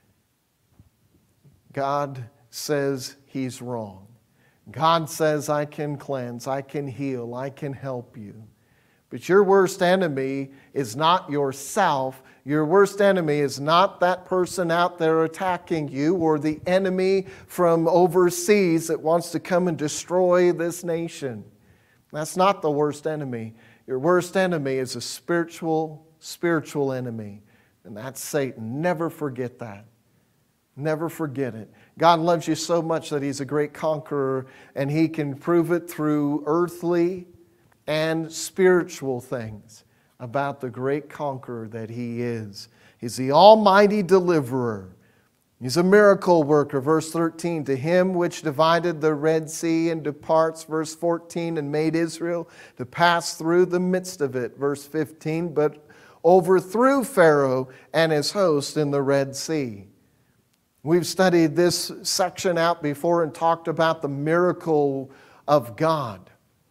God says He's wrong. God says, I can cleanse, I can heal, I can help you. But your worst enemy is not yourself. Your worst enemy is not that person out there attacking you or the enemy from overseas that wants to come and destroy this nation. That's not the worst enemy. Your worst enemy is a spiritual enemy, and that's Satan. Never forget that. Never forget it. God loves you so much that He's a great conqueror, and He can prove it through earthly and spiritual things about the great conqueror that He is. He's the almighty deliverer. He's a miracle worker. Verse 13, to Him which divided the Red Sea into parts, verse 14, and made Israel to pass through the midst of it, verse 15, but overthrew Pharaoh and his host in the Red Sea. We've studied this section out before and talked about the miracle of God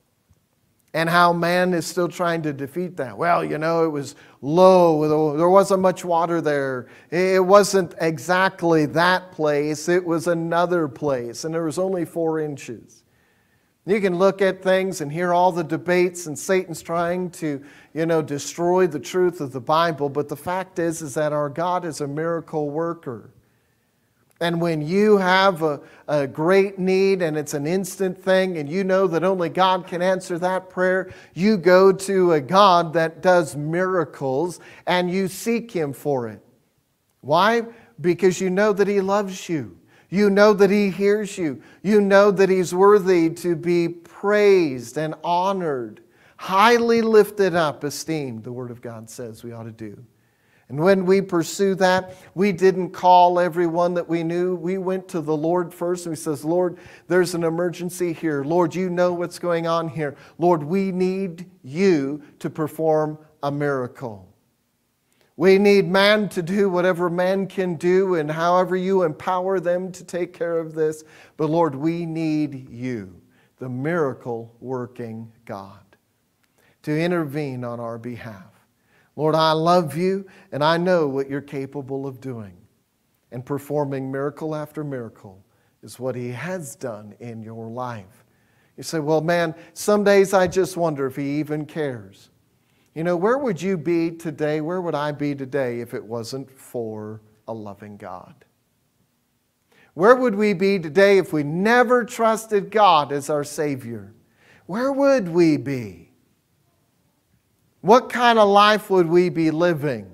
and how man is still trying to defeat that. Well, you know, it was low. There wasn't much water there. It wasn't exactly that place. It was another place, and there was only 4 inches. You can look at things and hear all the debates, and Satan's trying to, destroy the truth of the Bible. But the fact is that our God is a miracle worker. And when you have a great need and it's an instant thing and you know that only God can answer that prayer, you go to a God that does miracles and you seek Him for it. Why? Because you know that He loves you. You know that He hears you. You know that He's worthy to be praised and honored, highly lifted up, esteemed, the Word of God says we ought to do. And when we pursue that, we didn't call everyone that we knew. We went to the Lord first and we says, Lord, there's an emergency here. Lord, you know what's going on here. Lord, we need you to perform a miracle. We need man to do whatever man can do and however you empower them to take care of this. But Lord, we need you, the miracle working God, to intervene on our behalf. Lord, I love you, and I know what you're capable of doing. And performing miracle after miracle is what He has done in your life. You say, well, man, some days I just wonder if He even cares. Where would you be today? Where would I be today if it wasn't for a loving God? Where would we be today if we never trusted God as our Savior? Where would we be? What kind of life would we be living?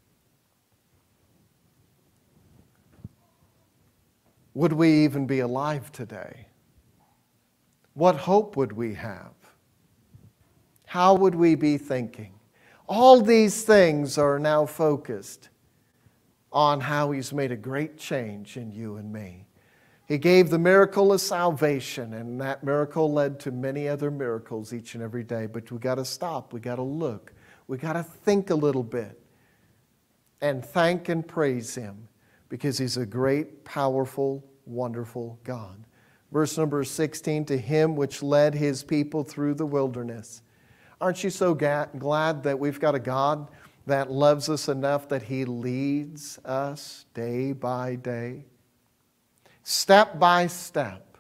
Would we even be alive today? What hope would we have? How would we be thinking? All these things are now focused on how He's made a great change in you and me. He gave the miracle of salvation, and that miracle led to many other miracles each and every day. But we got to stop. We got to look. We got to think a little bit and thank and praise Him because He's a great, powerful, wonderful God. Verse number 16, to Him which led His people through the wilderness. Aren't you so glad that we've got a God that loves us enough that He leads us day by day? Step by step,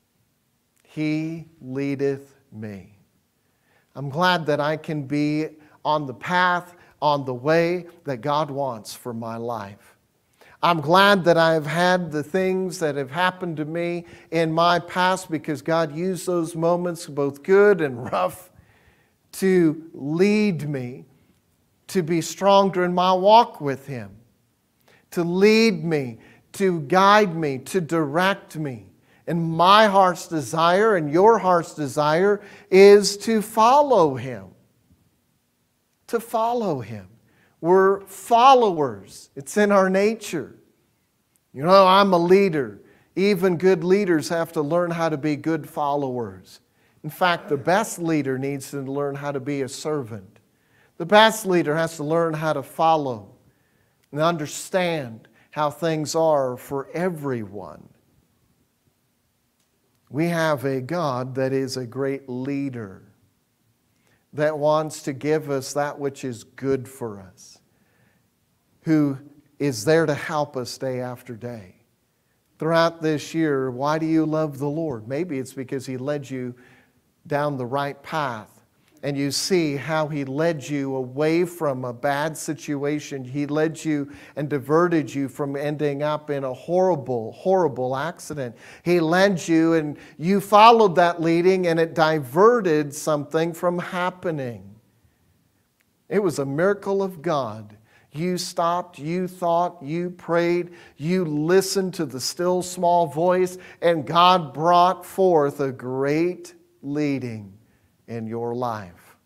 He leadeth me. I'm glad that I can be on the path, on the way that God wants for my life. I'm glad that I've had the things that have happened to me in my past because God used those moments, both good and rough, to lead me to be stronger in my walk with Him, to lead me, to guide me, to direct me. And my heart's desire and your heart's desire is to follow Him. To follow Him. We're followers. It's in our nature. I'm a leader. Even good leaders have to learn how to be good followers. In fact, the best leader needs to learn how to be a servant. The best leader has to learn how to follow and understand how things are for everyone. We have a God that is a great leader, that wants to give us that which is good for us, who is there to help us day after day. Throughout this year, why do you love the Lord? Maybe it's because He led you down the right path. and you see how He led you away from a bad situation. He led you and diverted you from ending up in a horrible, horrible accident. He led you and you followed that leading, and it diverted something from happening. It was a miracle of God. You stopped, you thought, you prayed, you listened to the still small voice, and God brought forth a great leading in your life.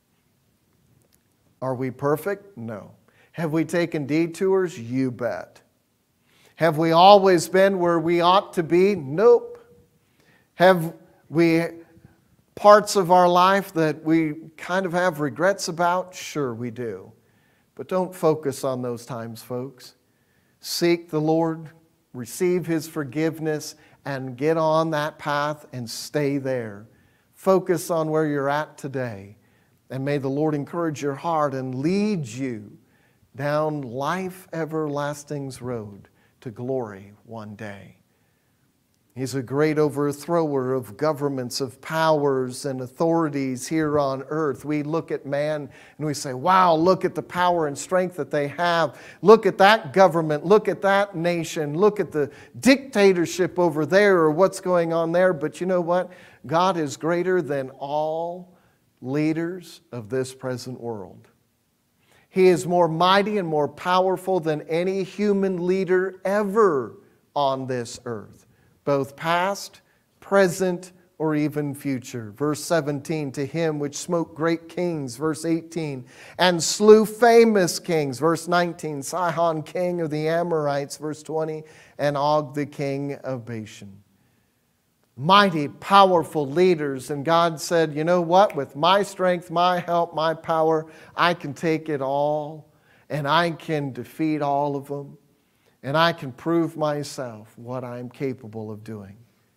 Are we perfect? No. Have we taken detours? You bet. Have we always been where we ought to be? Nope. Have we parts of our life that we kind of have regrets about? Sure we do. But don't focus on those times, folks. Seek the Lord, receive His forgiveness, and get on that path and stay there. Focus on where you're at today. And may the Lord encourage your heart and lead you down life everlasting's road to glory one day. He's a great overthrower of governments, of powers and authorities here on earth. We look at man and we say, wow, look at the power and strength that they have. Look at that government. Look at that nation. Look at the dictatorship over there, or what's going on there. But you know what? God is greater than all leaders of this present world. He is more mighty and more powerful than any human leader ever on this earth, both past, present, or even future. Verse 17, to Him which smote great kings. Verse 18, and slew famous kings. Verse 19, Sihon king of the Amorites. Verse 20, and Og the king of Bashan. Mighty, powerful leaders. And God said, you know what? With my strength, my help, my power, I can take it all, and I can defeat all of them. And I can prove myself what I'm capable of doing.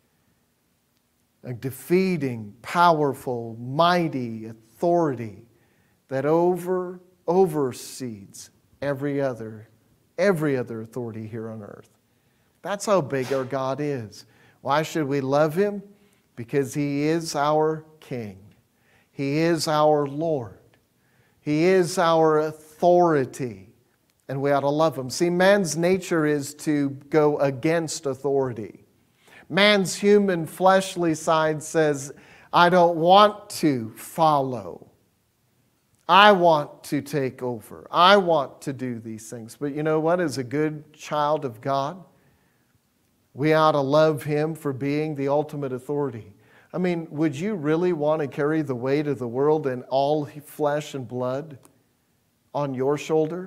A defeating, powerful, mighty authority that oversees every other authority here on earth. That's how big our God is. Why should we love Him? Because He is our King. He is our Lord. He is our authority. And we ought to love Him. See, man's nature is to go against authority. Man's human fleshly side says, I don't want to follow. I want to take over. I want to do these things. But you know what? As a good child of God, we ought to love Him for being the ultimate authority. I mean, would you really want to carry the weight of the world and all flesh and blood on your shoulder?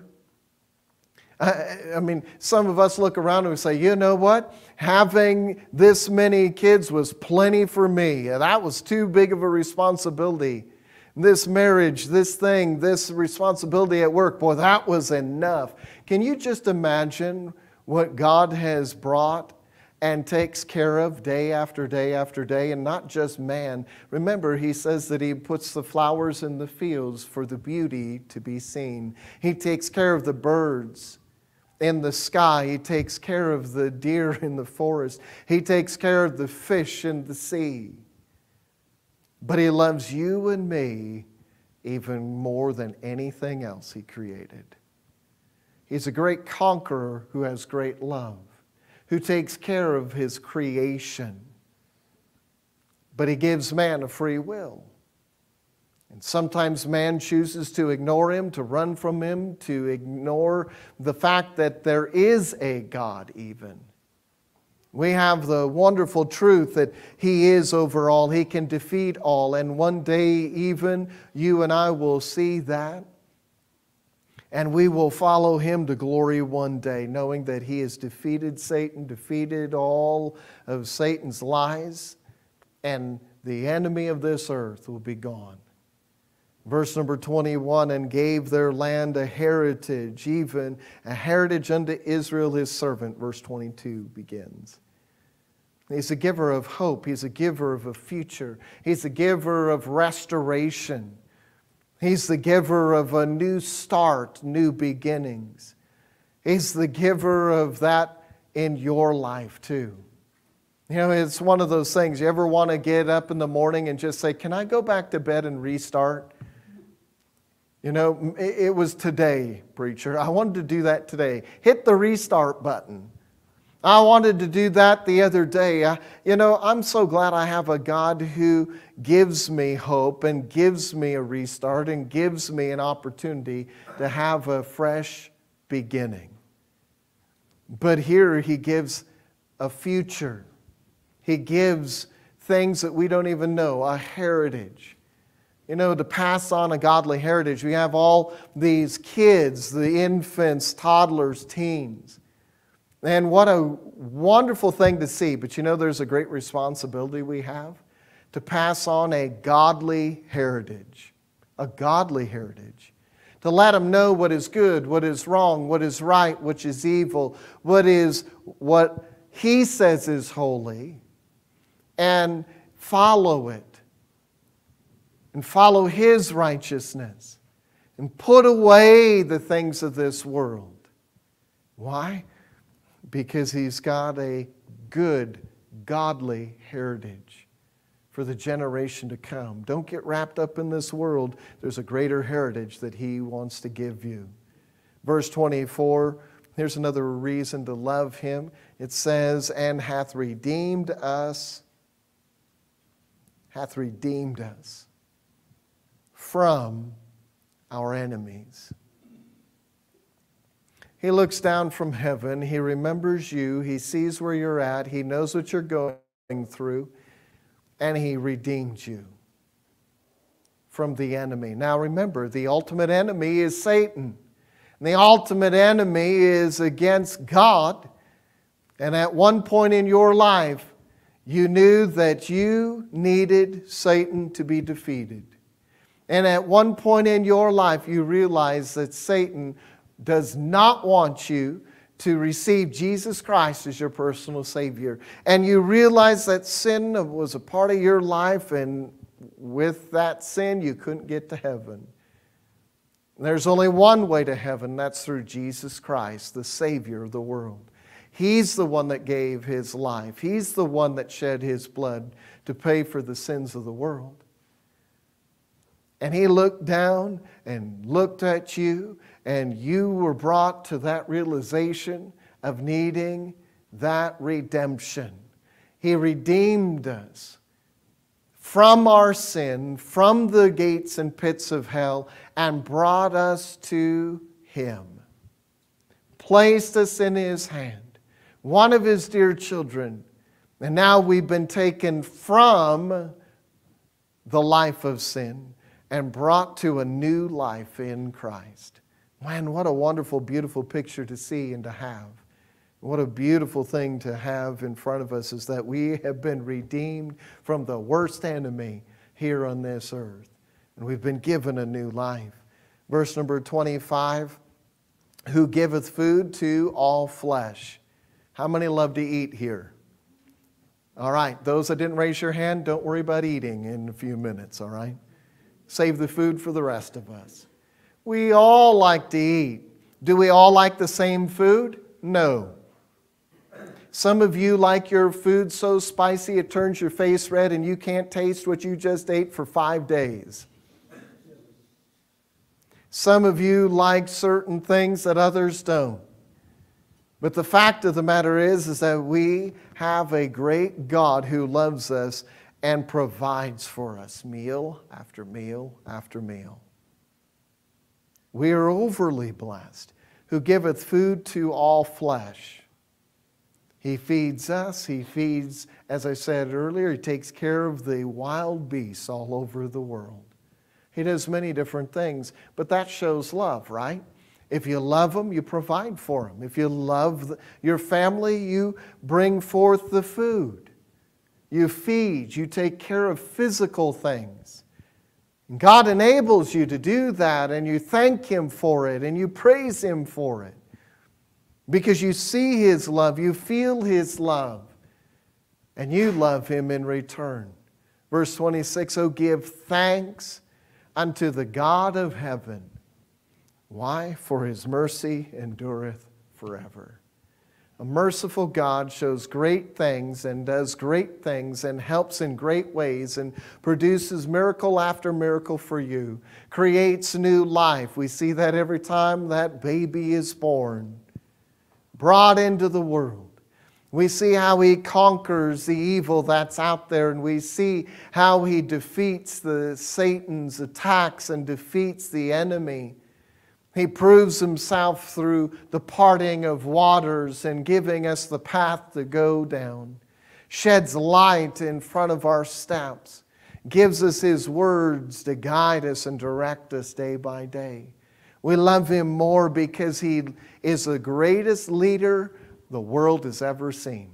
I mean, some of us look around and we say, you know what? Having this many kids was plenty for me. That was too big of a responsibility. This marriage, this thing, this responsibility at work, boy, that was enough. Can you just imagine what God has brought and takes care of day after day after day, and not just man? Remember, He says that He puts the flowers in the fields for the beauty to be seen. He takes care of the birds in the sky. He takes care of the deer in the forest. He takes care of the fish in the sea. But He loves you and me even more than anything else He created. He's a great conqueror who has great love, who takes care of His creation. But He gives man a free will. And sometimes man chooses to ignore Him, to run from Him, to ignore the fact that there is a God even. We have the wonderful truth that He is over all. He can defeat all. And one day even you and I will see that. And we will follow Him to glory one day, knowing that He has defeated Satan, defeated all of Satan's lies, and the enemy of this earth will be gone. Verse number 21, and gave their land a heritage, even a heritage unto Israel His servant. Verse 22 begins. He's a giver of hope. He's a giver of a future. He's a giver of restoration. He's the giver of a new start, new beginnings. He's the giver of that in your life too. You know, it's one of those things. You ever want to get up in the morning and just say, can I go back to bed and restart? You know, it was today, preacher. I wanted to do that today. Hit the restart button. I wanted to do that the other day. I'm so glad I have a God who gives me hope and gives me a restart and gives me an opportunity to have a fresh beginning. But here He gives a future. He gives things that we don't even know, a heritage. You know, to pass on a godly heritage, we have all these kids, the infants, toddlers, teens. And what a wonderful thing to see. But you know, there's a great responsibility we have to pass on a godly heritage. A godly heritage. To let them know what is good, what is wrong, what is right, which is evil, what He says is holy, and follow it. And follow His righteousness. And put away the things of this world. Why? Because He's got a good, godly heritage for the generation to come. Don't get wrapped up in this world. There's a greater heritage that He wants to give you. Verse 24, here's another reason to love Him. It says, and hath redeemed us from our enemies. He looks down from heaven. He remembers you. He sees where you're at. He knows what you're going through. And He redeemed you from the enemy. Now remember, the ultimate enemy is Satan. And the ultimate enemy is against God. And at one point in your life, you knew that you needed Satan to be defeated. And at one point in your life, you realized that Satan does not want you to receive Jesus Christ as your personal Savior. And you realize that sin was a part of your life, and with that sin, you couldn't get to heaven. There's only one way to heaven, that's through Jesus Christ, the Savior of the world. He's the one that gave His life. He's the one that shed His blood to pay for the sins of the world. And He looked down and looked at you, and you were brought to that realization of needing that redemption. He redeemed us from our sin, from the gates and pits of hell, and brought us to Him. Placed us in His hand, one of His dear children. And now we've been taken from the life of sin and brought to a new life in Christ. Man, what a wonderful, beautiful picture to see and to have. What a beautiful thing to have in front of us is that we have been redeemed from the worst enemy here on this earth. And we've been given a new life. Verse number 25, who giveth food to all flesh. How many love to eat here? All right, those that didn't raise your hand, don't worry about eating in a few minutes, all right? Save the food for the rest of us. We all like to eat. Do we all like the same food? No. Some of you like your food so spicy it turns your face red and you can't taste what you just ate for 5 days. Some of you like certain things that others don't. But the fact of the matter is that we have a great God who loves us and provides for us meal after meal after meal. We are overly blessed, who giveth food to all flesh. He feeds us. He feeds, as I said earlier, He takes care of the wild beasts all over the world. He does many different things, but that shows love, right? If you love them, you provide for them. If you love your family, you bring forth the food. You feed, you take care of physical things. And God enables you to do that, and you thank Him for it, and you praise Him for it. Because you see His love, you feel His love, and you love Him in return. Verse 26, oh, give thanks unto the God of heaven. Why? For His mercy endureth forever. A merciful God shows great things and does great things and helps in great ways and produces miracle after miracle for you. Creates new life. We see that every time that baby is born, brought into the world. We see how He conquers the evil that's out there, and we see how He defeats Satan's attacks and defeats the enemy. He proves Himself through the parting of waters and giving us the path to go down. Sheds light in front of our steps. Gives us His words to guide us and direct us day by day. We love Him more because He is the greatest leader the world has ever seen.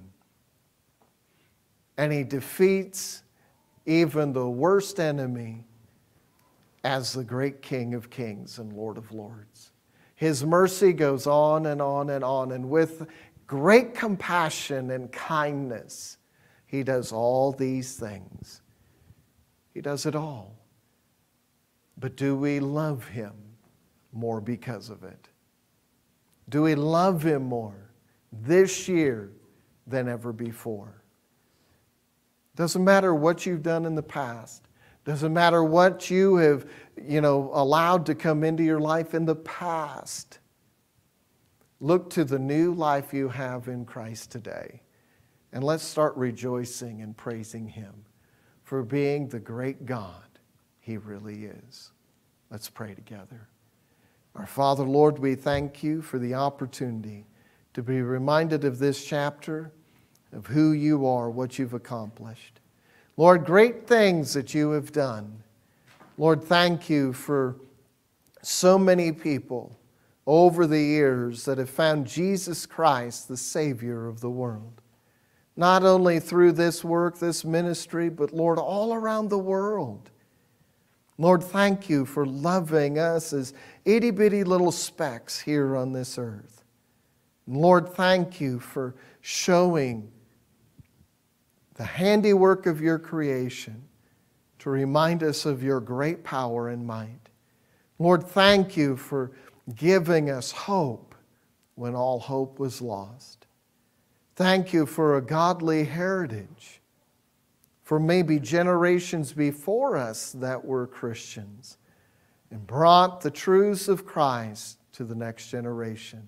And He defeats even the worst enemy as the great King of Kings and Lord of Lords. His mercy goes on and on and on, and with great compassion and kindness, He does all these things. He does it all. But do we love Him more because of it? Do we love Him more this year than ever before? Doesn't matter what you've done in the past. Doesn't matter what you have, allowed to come into your life in the past. Look to the new life you have in Christ today. And let's start rejoicing and praising Him for being the great God He really is. Let's pray together. Our Father, Lord, we thank You for the opportunity to be reminded of this chapter, of who You are, what You've accomplished. Lord, great things that You have done. Lord, thank You for so many people over the years that have found Jesus Christ, the Savior of the world. Not only through this work, this ministry, but Lord, all around the world. Lord, thank You for loving us as itty-bitty little specks here on this earth. Lord, thank You for showing the handiwork of Your creation to remind us of Your great power and might. Lord, thank You for giving us hope when all hope was lost. Thank You for a godly heritage, for maybe generations before us that were Christians and brought the truths of Christ to the next generation.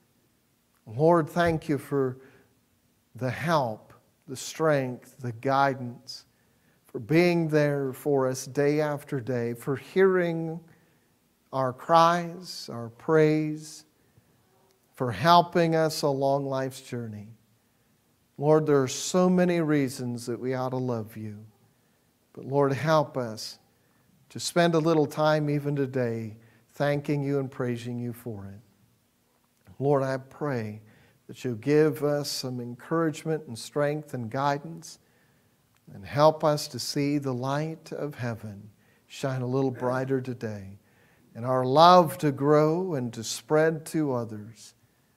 Lord, thank You for the help, the strength, the guidance, for being there for us day after day, for hearing our cries, our praise, for helping us along life's journey. Lord, there are so many reasons that we ought to love You. But Lord, help us to spend a little time even today thanking You and praising You for it. Lord, I pray that You'll give us some encouragement and strength and guidance and help us to see the light of heaven shine a little brighter today and our love to grow and to spread to others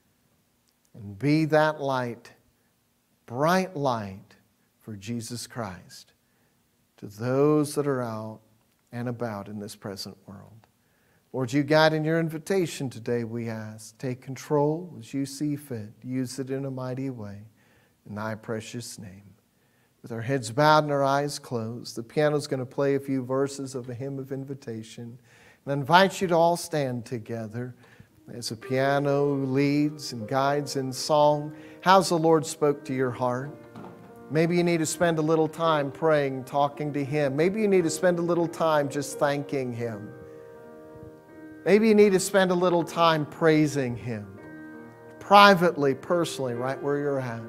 and be that light, bright light for Jesus Christ to those that are out and about in this present world. Lord, You guide in Your invitation today, we ask. Take control as You see fit. Use it in a mighty way. In Thy precious name. With our heads bowed and our eyes closed, the piano's going to play a few verses of a hymn of invitation. And I invite you to all stand together as the piano leads and guides in song. How's the Lord spoke to your heart? Maybe you need to spend a little time praying, talking to Him. Maybe you need to spend a little time just thanking Him. Maybe you need to spend a little time praising Him, privately, personally, right where you're at.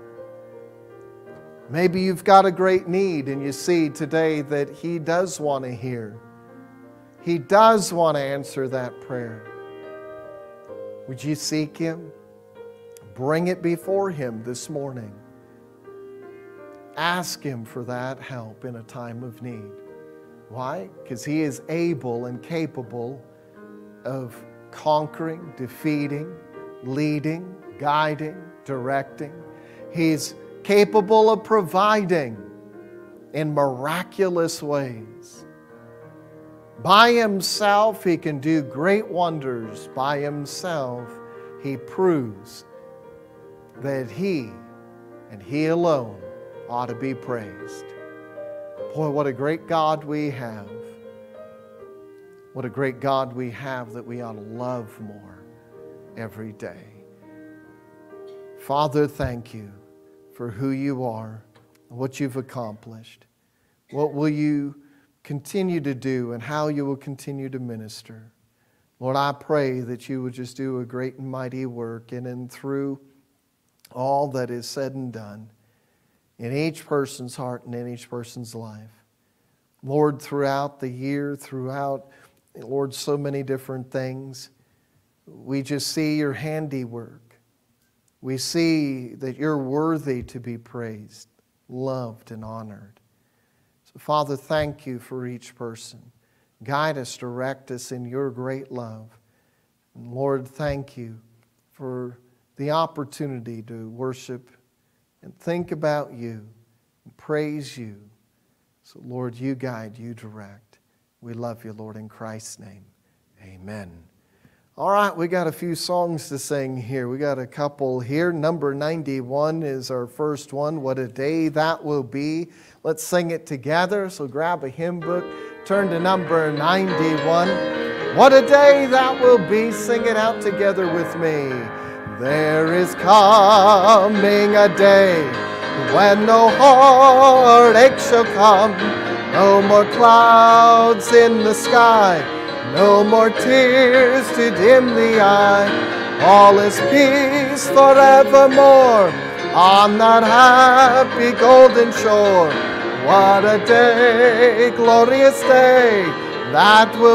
Maybe you've got a great need and you see today that He does want to hear. He does want to answer that prayer. Would you seek Him? Bring it before Him this morning. Ask Him for that help in a time of need. Why? Because He is able and capable of conquering, defeating, leading, guiding, directing. He's capable of providing in miraculous ways. By Himself, He can do great wonders. By Himself, He proves that He and He alone ought to be praised. Boy, what a great God we have. What a great God we have that we ought to love more every day. Father, thank You for who You are, what You've accomplished. What will You continue to do and how You will continue to minister. Lord, I pray that You would just do a great and mighty work in and through all that is said and done in each person's heart and in each person's life. Lord, throughout the year, Lord, so many different things, we just see Your handiwork. We see that You're worthy to be praised, loved, and honored. So, Father, thank You for each person. Guide us, direct us in Your great love. And Lord, thank You for the opportunity to worship and think about You and praise You. So, Lord, You guide, You direct. We love You, Lord, in Christ's name. Amen. All right, we got a few songs to sing here. We got a couple here. Number 91 is our first one, What a Day That Will Be. Let's sing it together. So grab a hymn book, turn to number 91. What a day that will be. Sing it out together with me. There is coming a day when no heartache shall come, no more clouds in the sky, no more tears to dim the eye. All is peace forevermore on that happy golden shore. What a day, glorious day that will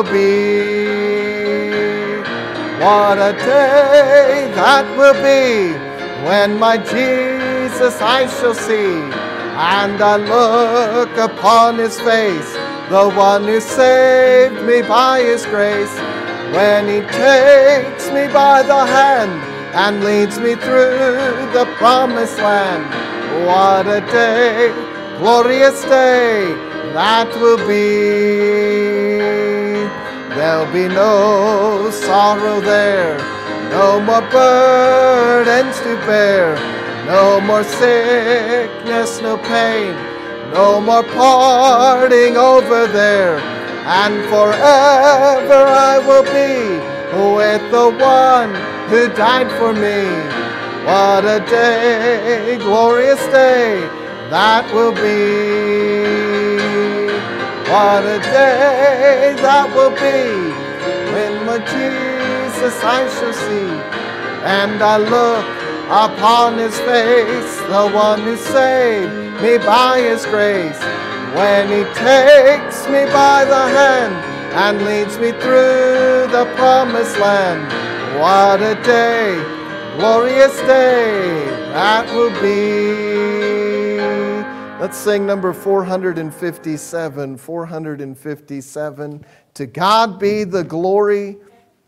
be. What a day that will be when my Jesus I shall see, and I look upon His face, the one who saved me by His grace. When He takes me by the hand and leads me through the promised land. What a day, glorious day that will be. There'll be no sorrow there, no more burdens to bear, no more sickness, no pain, no more parting over there. And forever I will be with the one who died for me. What a day, glorious day that will be. What a day that will be when my Jesus I shall see, and I look upon His face, the one who saved me by His grace. When He takes me by the hand and leads me through the promised land. What a day, glorious day that will be. Let's sing number 457. 457. To God be the glory.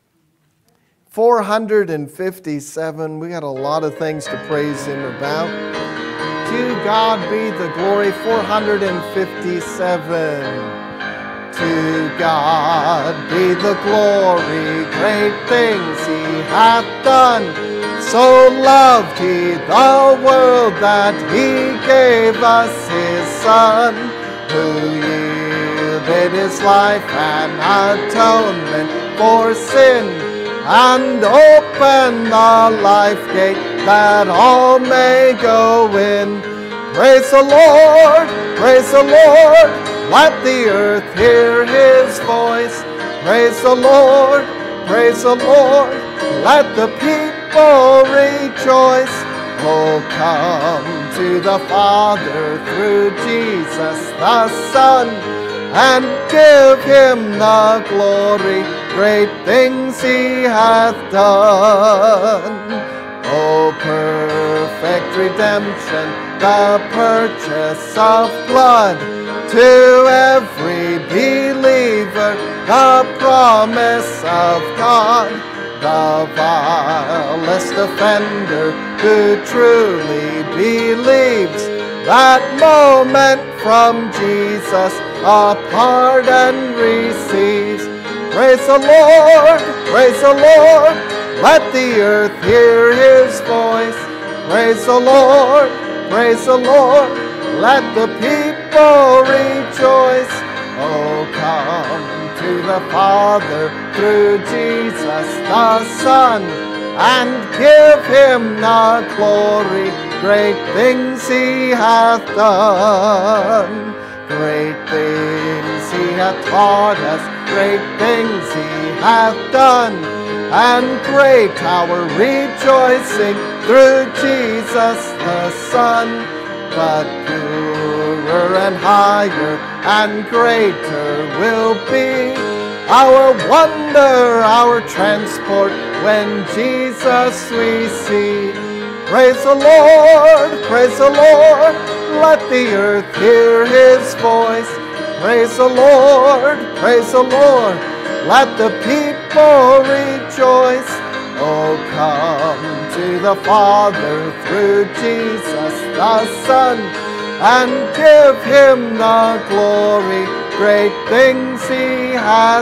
457. We got a lot of things to praise Him about. To God be the glory. 457. To God be the glory, great things He hath done. So loved He the world that He gave us His Son, who yielded His life an atonement for sin, and opened the life gate that all may go in. Praise the Lord, praise the Lord. Let the earth hear His voice. Praise the Lord, praise the Lord. Let the people rejoice. Oh, come to the Father through Jesus the Son, and give Him the glory. Great things He hath done. Oh, perfect redemption, the purchase of blood. To every believer, the promise of God. The vilest offender who truly believes, that moment from Jesus a pardon receives. Praise the Lord, praise the Lord. Let the earth hear His voice. Praise the Lord, praise the Lord. Let the people rejoice. Oh, come to the Father through Jesus the Son, and give him the glory. Great things he hath done. Great things he hath taught us. Great things he hath done. And great our rejoicing through Jesus the Son. But purer and higher and greater will be our wonder, our transport, when Jesus we see. Praise the Lord, praise the Lord. Let the earth hear his voice. Praise the Lord, praise the Lord. Let the people rejoice. Oh, come to the Father through Jesus the Son, and give him the glory. Great things he hath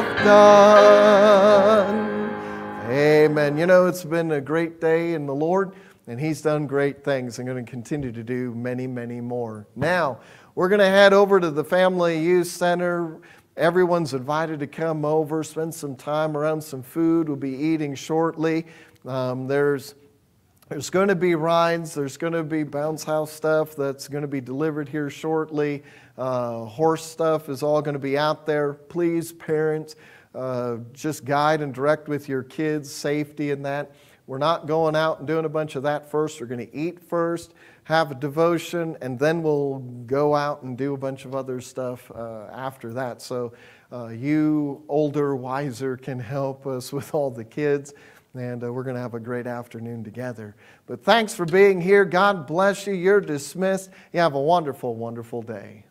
done. Amen. You know, it's been a great day in the Lord, and he's done great things and going to continue to do many, many more. Now, we're going to head over to the Family Youth Center. Everyone's invited to come over, spend some time around some food. We'll be eating shortly. There's going to be rides. There's going to be bounce house stuff that's going to be delivered here shortly. Horse stuff is all going to be out there. Please, parents, just guide and direct with your kids' safety in that. We're not going out and doing a bunch of that first. We're going to eat first, have a devotion, and then we'll go out and do a bunch of other stuff after that. So you, older, wiser, can help us with all the kids, and we're going to have a great afternoon together. But thanks for being here. God bless you. You're dismissed. You have a wonderful, wonderful day.